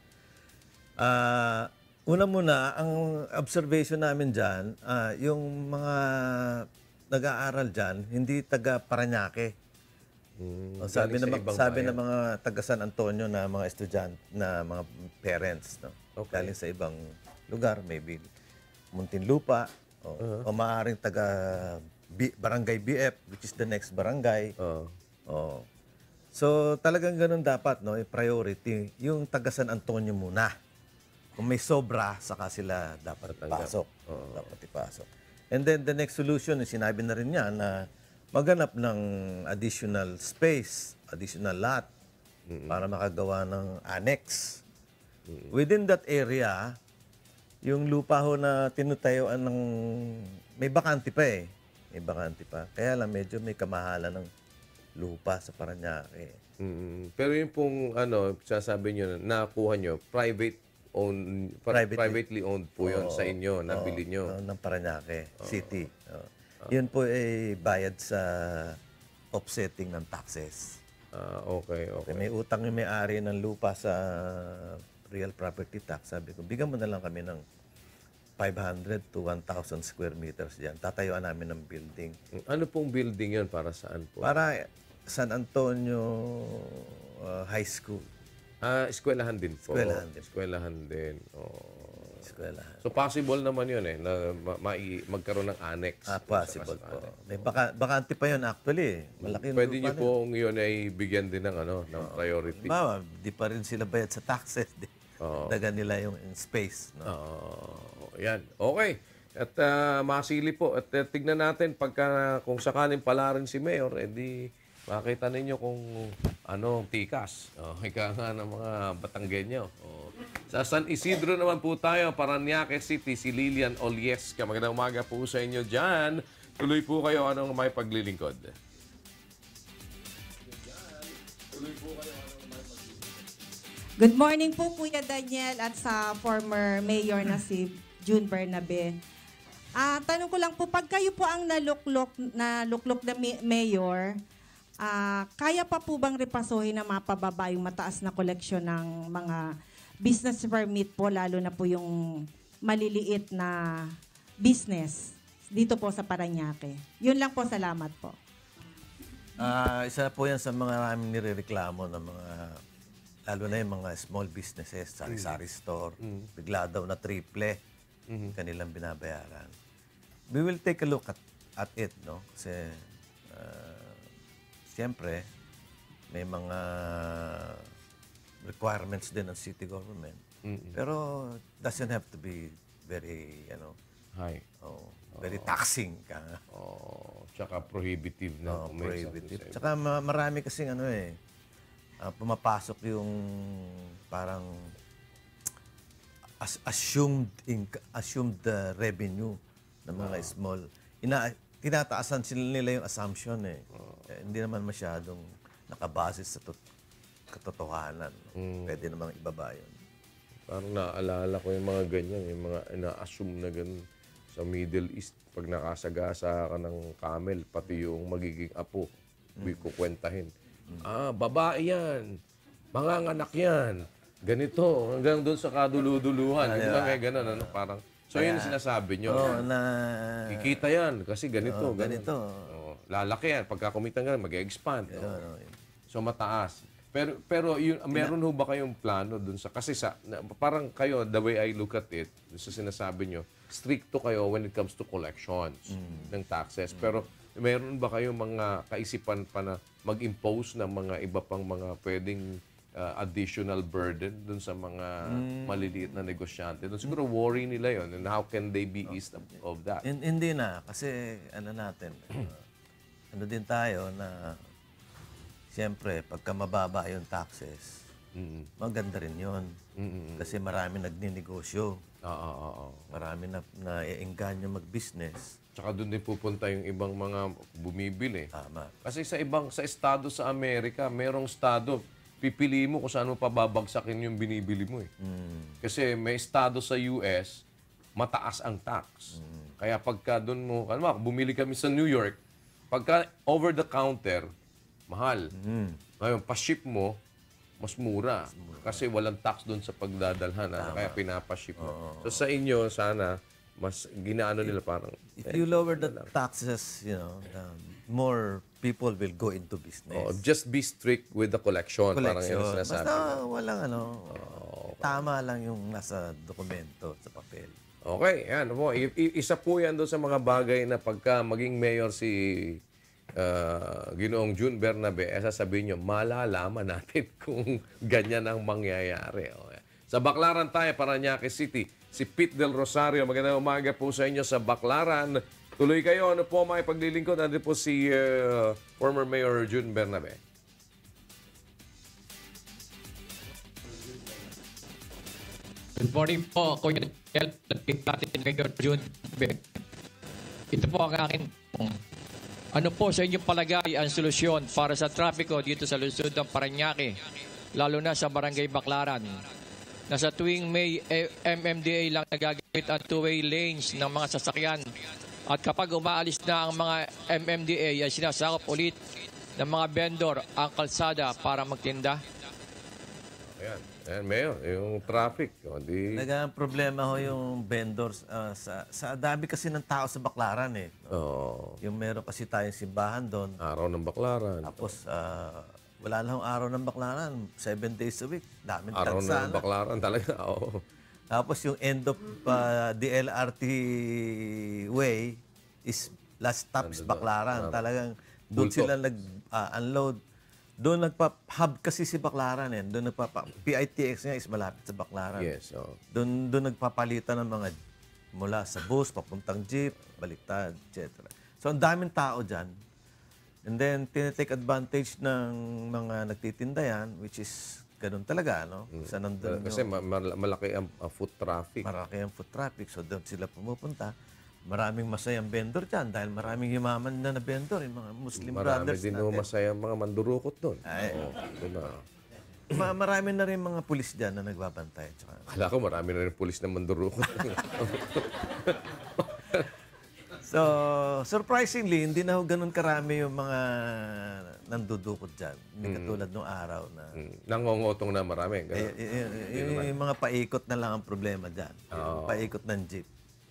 Uh, una muna, ang observation namin dyan, uh, yung mga nag-aaral dyan, hindi taga Parañaque. Mm, O, sabi galing ng sa ibang sabi bayan. ng mga taga San Antonio na mga estudyante, na mga parents, no? Okay. Galing sa ibang lugar, maybe Muntinlupa, o, o maaaring taga B, Barangay B F, which is the next barangay. Oo. Oh. So, talagang ganun dapat, no? I-priority. Yung taga San Antonio muna. Kung may sobra, saka sila dapat ipasok. Dapat ipasok. And then, the next solution, sinabi na rin niya na maghanap ng additional space, additional lot, para makagawa ng annex. Within that area, yung lupa ho na tinutayuan ng... May bakante pa eh. May bakante pa. Kaya lang, medyo may kamahalan ng lupa sa Parañaque. Mm, pero yung pong ano, sasabi nyo, nakuha nyo, private owned, Privately. privately owned po yun sa inyo, nabili nyo. Oo, ng Parañaque City. Oo. Yun po ay bayad sa offsetting ng taxes. Ah, okay, okay. May utang yung may-ari ng lupa sa real property tax. Sabi ko, bigyan mo na lang kami ng five hundred to one thousand square meters dyan. Tatayuan namin ng building. Ano pong building yun? Para saan po? Para San Antonio uh, High School. Ah, eskwelahan din po. Eskwelahan din. Eskwelahan din. Oh. Eskwelahan. So possible naman yun eh, na ma- mai- magkaroon ng annex. Ah, possible po. May baka, bakante pa yun actually. Malaki yung Pwede lupa nyo na yun. pong yun ay bigyan din ng, ano, ng priority. Bawa, di pa rin sila bayad sa taxes. Di. Oo. Dagan nila yung in space. No? Oo. Yan. Okay. At uh, masili po. At uh, tignan natin pagka kung sakaling pala rin si Mayor, edi makita ninyo kung ano tikas. Oh, ika nga ng mga Batanggenyo. Oh. Sa San Isidro naman po tayo, Parañaque City, si Lilian Olieska. Magandang umaga po sa inyo dyan. Tuloy po kayo anong may paglilingkod. Good morning po, Kuya Daniel, at sa former mayor na si June Bernabe. Ah, tanong ko lang po, pag kayo po ang naluklok na luklok na mayor, ah, kaya pa po bang repasuhin na mapababa yung mataas na koleksyon ng mga business permit po, lalo na po yung maliliit na business dito po sa Parañaque? Yun lang po, salamat po. Ah, isa po yan sa mga namin nirereklamo ng mga, lalo na yung mga small businesses, sari-sari store, bigla daw na triple kanilang binabayaran. We will take a look at, at it, no? Kasi, uh, siyempre, may mga requirements din ng city government. Mm-mm. Pero, doesn't have to be very, you know, Hi. oh, very taxing ka. Oh, tsaka prohibitive na. No, prohibitive. Tsaka ma- marami kasing ano eh, uh, pumapasok yung parang as- assumed inc- assumed uh, revenue ng mga Oh. small. Ina tinataasan sila nila yung assumption eh. Oh. Eh, hindi naman masyadong nakabase sa tot- katotohanan. Mm. Pwede namang ibaba yun. Parang naalala ko yung mga ganyan, yung mga ina-assume na ganun sa Middle East. Pag nakasagasa ka ng camel, pati yung magiging apo, mm. kukwentahin. Mm. Ah, babae yan. Manganganak yan. Ganito. Hanggang doon sa kaduluduluhan. Yung mga ganun, ano, parang, so yun ang sinasabi nyo. Oo, na... Kikita yan kasi ganito. Oo, ganito. Oh, lalaki yan. Pagka kumita nga, mag-expand. Yun, Oh. yun. So mataas. Pero pero yun, meron ho ba kayong plano dun sa kasi sa na, parang kayo the way I look at it, dun sa sinasabi nyo, stricto kayo when it comes to collections Mm. ng taxes. Pero meron ba kayong mga kaisipan pa na mag-impose ng mga iba pang mga pwedeng uh, additional burden dun sa mga Mm. maliliit na negosyante? Dun siguro worry nila yon, and how can they be eased of, of that? Hin- Hindi na. Kasi ano natin, uh, ano din tayo na siyempre, pagka mababa yung taxes, Mm. maganda rin yun. Mm-mm. Kasi marami nagninegosyo. Oo, oo, oo. Marami na na-engganyo mag-business. Tsaka doon din pupunta yung ibang mga bumibili. Tama. Kasi sa ibang sa estado sa Amerika, merong estado, pipili mo kung saan mo pababagsakin yung binibili mo eh. Kasi may estado sa U S, mataas ang tax. Kaya pagka doon mo, ano ba, bumili kami sa New York, pagka over the counter, mahal. Ngayon, pa-ship mo, mas mura. Kasi walang tax doon sa pagdadalhan. Ano? Kaya pinapa-ship mo. So sa inyo, sana, mas ginaano nila parang... If you lower the taxes, you know, um, more people will go into business. Oh, just be strict with the collection. Parang Collection. yun ang sinasabi. Basta walang ano, tama lang yung nasa dokumento, sa papel. Okay, yan po. I- i- isa po yan doon sa mga bagay na pagka maging mayor si uh, Ginoong June Bernabe, eh, sasabihin nyo, malalaman natin kung ganyan ang mangyayari. Okay. Sa Baclaran tayo, Parañaque City, si Pete Del Rosario. Magandang umaga po sa inyo sa Baclaran. Tuloy kayo. Ano po may paglilingkod? Nandito po si uh, former Mayor June Bernabe. Good morning po, Kuya Daniel. Natin Mayor June. Ito po ang akin. Ano po sa inyong palagay ang solusyon para sa trapiko dito sa lungsod ng Parañaque, lalo na sa Barangay Baclaran, na sa tuwing may M M D A lang nagagamit ang two-way lanes ng mga sasakyan at kapag umaalis na ang mga M M D A ay sinasakop ulit ng mga vendor ang kalsada para magtinda? Ayan. Ayan, Mayor. Yung traffic. O, di... Nagang problema ho yung vendors uh, sa, sa dami kasi ng tao sa Baclaran eh. Oh, Yung meron kasi tayong simbahan doon. araw ng Baclaran. Tapos, ah, wala na hong araw ng Baclaran. Seven days a week. Daming Araw tagsana. ng Baclaran talaga. Oo. Tapos yung end of uh, D L R T way is last stop is Baclaran. Talagang doon Bulto. sila nag-unload. Doon nagpa-hub kasi si Baclaran eh. Doon nagpapa P I T X niya is malapit sa Baclaran. Yes. Oh. Doon doon nagpapalitan ng mga mula sa bus, papuntang jeep, baliktad, et cetera. So, ang daming tao dyan. And then, tinitake advantage ng mga nagtitinda yan, which is ganun talaga, no? Mm. Sa nandun Kasi yung, ma- mal- malaki ang uh, foot traffic. marami ang foot traffic, so doon sila pumupunta. Maraming masayang vendor dyan dahil maraming yumaman na na vendor, yung mga Muslim Marami brothers din natin. naman masaya mga mandurukot doon. Ay. Oo, doon na. Ma- marami na rin mga pulis dyan na nagbabantay. Tsaka, Akala ko marami na rin pulis na mandurukot. so, surprisingly, hindi na ho ganun karami yung mga nandudukot dyan. Hindi katulad nung araw na... Mm, Nangongotong na marami. Eh, Ganun. eh, eh, yung, yung mga paikot na lang ang problema dyan. Yung paikot ng jeep.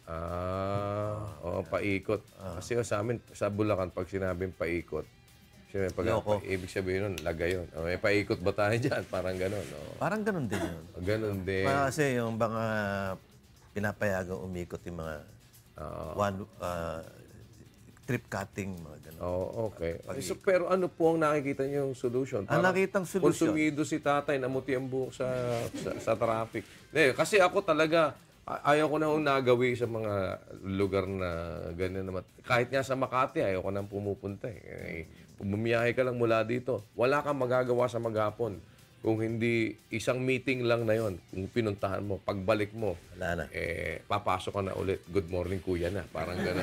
Ah, oo, paikot. Kasi oh, sa amin, sa Bulacan, pag sinabing paikot, siyempre, pag Loko. pa, ibig sabihin nun, lagay yun. Oh, may paikot ba tayo dyan? Parang gano'n. Oh. Parang ganun din yun. Ganon din. Para kasi yung mga pinapayagang umikot yung mga Oo. one, uh, trip cutting, mga ganun. Oh, okay. So, pero ano po ang nakikita niyo yung solution? Ang Parang nakitang solusyon? Konsumido si tatay, namuti ang buhok sa, sa, sa traffic. Hindi, kasi ako talaga, a- ayaw ko na hong nagawi sa mga lugar na ganyan naman. Kahit nga sa Makati, ayaw ko nang pumupunta. Eh. Bumiyahe ka lang mula dito. Wala kang magagawa sa maghapon. Kung hindi isang meeting lang na yon, kung pinuntahan mo, pagbalik mo, Wala na. eh, papasok ka na ulit. Good morning, kuya na. Parang gano'n.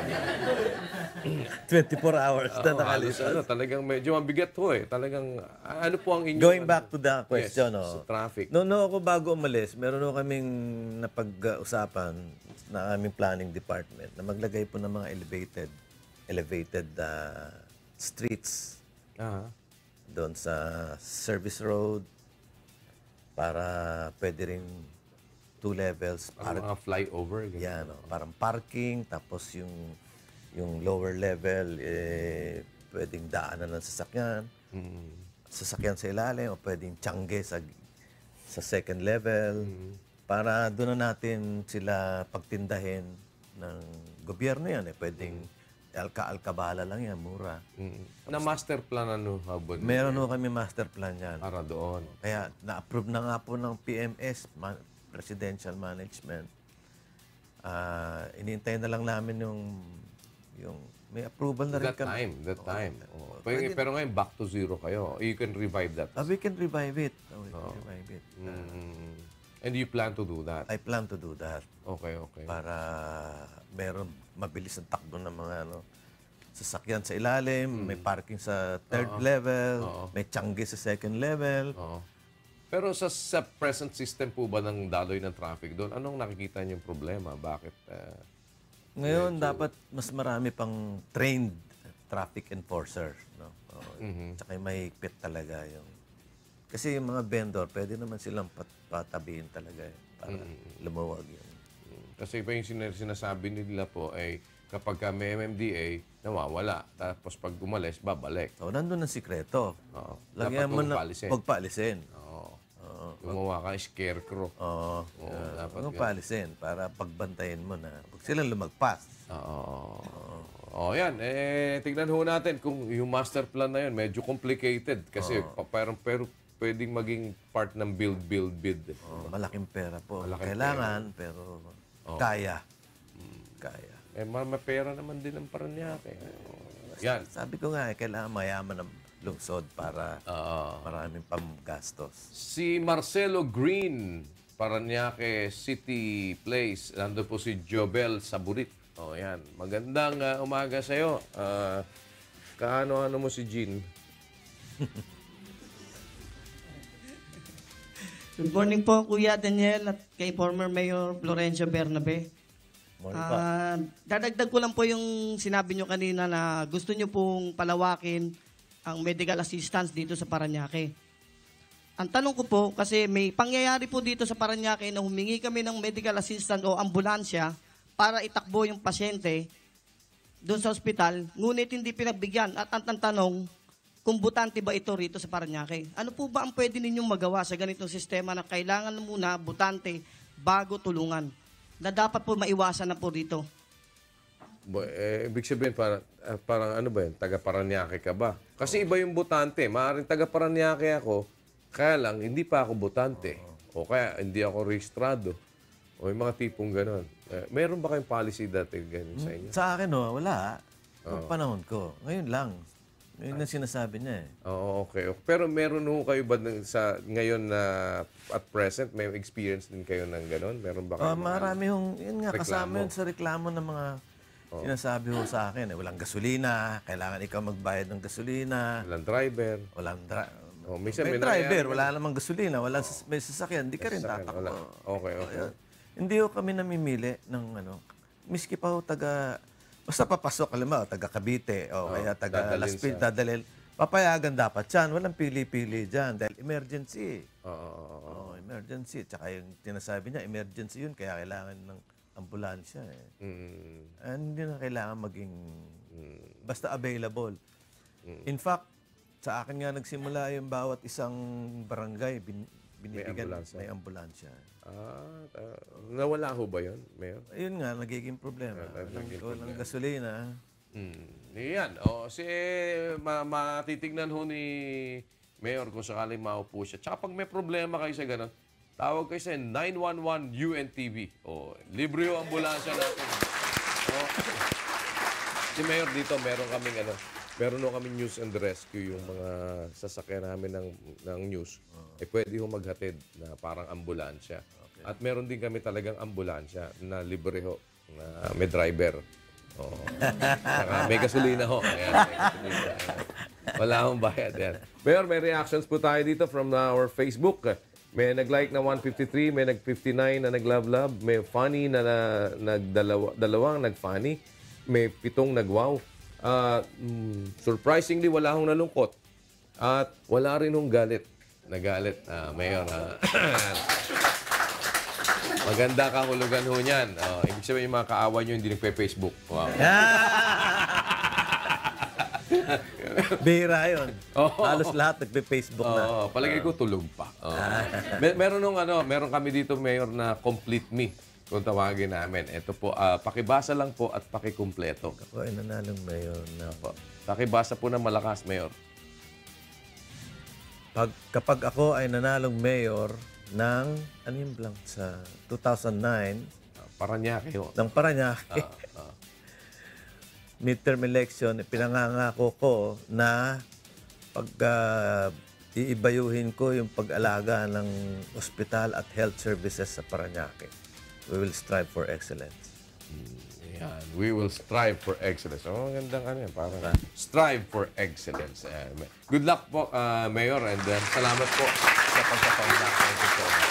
twenty-four hours na Oo, halos nakalipas. ano, talagang medyo mabigat ho eh. Talagang, ah, ano po ang inyong... Going back to the question, yes, oh. sa traffic. No, no, ako bago umalis, meron ho kaming napag-usapan na aming planning department na maglagay po ng mga elevated elevated uh, streets Ah, doon sa service road para pwede rin two levels. parang Para, mga flyover. ganyan. yan, oh, parang parking, tapos yung yung lower level, eh, pwedeng daanan ng sasakyan. Mm. Sasakyan sa ilalim o pwedeng tiyangge sa, sa second level. Para doon na natin sila pagtindahin ng gobyerno yan. Eh. Pwedeng alka-alkabala lang yan, mura. Mm. Na master plan ano, habon? Meron ho kami master plan yan. Para doon. Kaya na-approve na nga po ng P M S, Ma- Presidential Management. Ah, inintay na lang namin yung, yung may approval na rin That kami. time, that Oo. time. Oh. Pero, pero ngayon, back to zero kayo. You can revive that. Ah, we can revive it. Oh, we can revive it. Mm. And you plan to do that? I plan to do that. Okay, okay. Para meron mabilis ang takbo ng mga ano, sasakyan sa ilalim, may parking sa third level, may tiyangge sa second level. Oo. Pero sa, sa present system po ba ng daloy ng traffic doon, anong nakikita niyong problema? Bakit? Uh, Ngayon, dapat mas marami pang trained traffic enforcers. No? Oo, Tsaka yung mahigpit talaga yung... Kasi yung mga vendor, pwede naman silang pat patabihin talaga eh, para lumuwag yun. kasi pa yung sin- sinasabi nila po ay kapag ka may M M D A, nawawala. Tapos pag umalis, babalik. So, nandun ang sikreto. Oo. Lagyan Dapat mo na, huwag paalisin. huwag paalisin. Oo. Gumawa ka ng scarecrow. Oo. Oo, Uh, dapat huwag ganun. paalisin para pagbantayin mo na huwag silang lumagpas. Oo. Oh, yan. Eh, tignan ho natin kung yung master plan na yun, medyo complicated. Kasi pa, pero, pero pwedeng maging part ng build, build, bid. Oh, malaking pera po. Malaking Kailangan, pero kaya. Kaya. Eh, may pera naman din ang Parañaque. Yan. Sabi ko nga, eh, kailangan mayaman ng lungsod para Oo. maraming pamgastos. Si Marcelo Green, Parañaque City Place. Nandun po si Jobel Saburit. O, yan. Magandang uh, umaga sa'yo. Uh, kaano-ano mo si Jean? Good morning po, Kuya Daniel at kay former Mayor Florencio Bernabe. Morning pa. Ah, dadagdag ko lang po yung sinabi nyo kanina na gusto nyo pong palawakin ang medical assistance dito sa Parañaque. Ang tanong ko po, kasi may pangyayari po dito sa Parañaque na humingi kami ng medical assistance o ambulansya para itakbo yung pasyente doon sa ospital, ngunit hindi pinagbigyan. At ang ang tanong, kung butante ba ito rito sa Parañaque? Ano po ba ang pwede ninyong magawa sa ganitong sistema na kailangan muna butante bago tulungan? Na dapat po maiwasan na po dito. Bo, eh, ibig sabihin, para, eh, parang ano ba yun? Taga Parañaque ka ba? Kasi iba yung butante. Maaaring taga Parañaque ako, kaya lang, hindi pa ako butante. O kaya, hindi ako rehistrado. O yung mga tipong ganon. Eh, meron ba kayong policy dati ganyan sa inyo? Sa akin, no, wala. Ang panahon ko. Ngayon lang. Ngayon ang sinasabi niya eh. Oo, okay, okay. Pero meron ho kayo ba ng- sa ngayon na at present, may experience din kayo ng gano'n? Meron ba kayo? Ah, marami hong, yun nga, reklamo? kasama yun sa reklamo ng mga sinasabi ho sa akin. Eh, walang gasolina, kailangan ikaw magbayad ng gasolina. Walang driver. Walang dra- Oh, minsan may may driver, nangyayari wala namang gasolina, wala may sasakyan, di ka rin Sasakyan, tatakbo. wala. Okay, okay. Ayun. Hindi ho kami namimili ng ano, miski pa ho taga, basta papasok, alam mo, taga Cavite, o kaya taga dadalhin Las Piñas, sa- dadalhin. Papayagan dapat yan, walang pili-pili dyan, dahil emergency. Oo, oo, oo. Oh, emergency. Tsaka yung tinasabi niya, emergency yun, kaya kailangan ng ambulansya. Eh. Mm, And hindi na kailangan maging basta available. Mm. In fact, sa akin nga nagsimula yung bawat isang barangay, bin, binibigyan ambulansya. may ambulansya. Ah, ah, nawala ho ba yun, Mayor? Ayun nga, nagiging problema. Yeah, Walang, nagiging walang gasolina. Hmm. Yan. O, si, ma matitignan ho ni Mayor kung sakaling maupo siya. Tsaka pag may problema kayo sa ganun, tawag kayo sa nine one one U N T V. O, libre yung ambulansya natin. O, si Mayor dito, meron kaming ano, meron ho kaming news and rescue yung mga sasakyan namin ng, ng news. Eh, pwede ho maghatid na parang ambulansya. At meron din kami talagang ambulansya na libre ho, na may driver. Oo. Saka may gasolina ho. Ayan, may gasolina. Ayan. Wala akong bayad. Ayan. Mayor, may reactions po tayo dito from our Facebook. May nag-like na one fifty-three, may nag-fifty-nine na nag-love-love, may funny na, na nagdalawa, dalawang nag-funny, may pitong nag-wow. Uh, mm, surprisingly, wala akong nalungkot. At wala rin hong galit. Nagalit. Uh, Mayor, uh, maganda kahulugan ho niyan. Oh, ibig sabihin yung mga kaawa nyo hindi nagpe-Facebook. Wow. Bira yun. Oh. Halos lahat nagpe-Facebook na. Oo, palagay ko tulog pa. Oh. Mer meron nung ano, meron kami dito, Mayor, na complete me kung tawagin namin. Ito po, ah, pakibasa lang po at pakikumpleto. Ako ay nanalong mayor na po. Pakibasa po ng malakas, Mayor. Pag, kapag ako ay nanalong mayor ng, ano yung blank sa two thousand nine, Parañaque ho. ng Parañaque, Ah, ah. midterm election, pinangangako ko na pag uh, iibayuhin ko yung pag-alaga ng ospital at health services sa Parañaque. We will strive for excellence. Yan. We will strive for excellence. Oh, magandang ano yan. Parang strive for excellence. Eh, good luck po, uh, Mayor. And uh, salamat po sa pagkapaunlak. Thank you so much.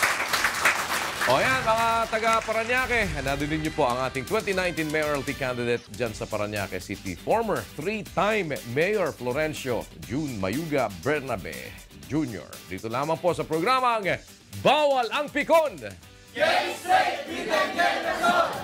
O yan, mga taga Parañaque. Nadinig niyo po ang ating twenty nineteen mayoralty candidate dyan sa Parañaque City. Former three-time Mayor Florencio June Mayuga Bernabe Junior Dito lamang po sa programang Bawal ang Pikon! Get straight with the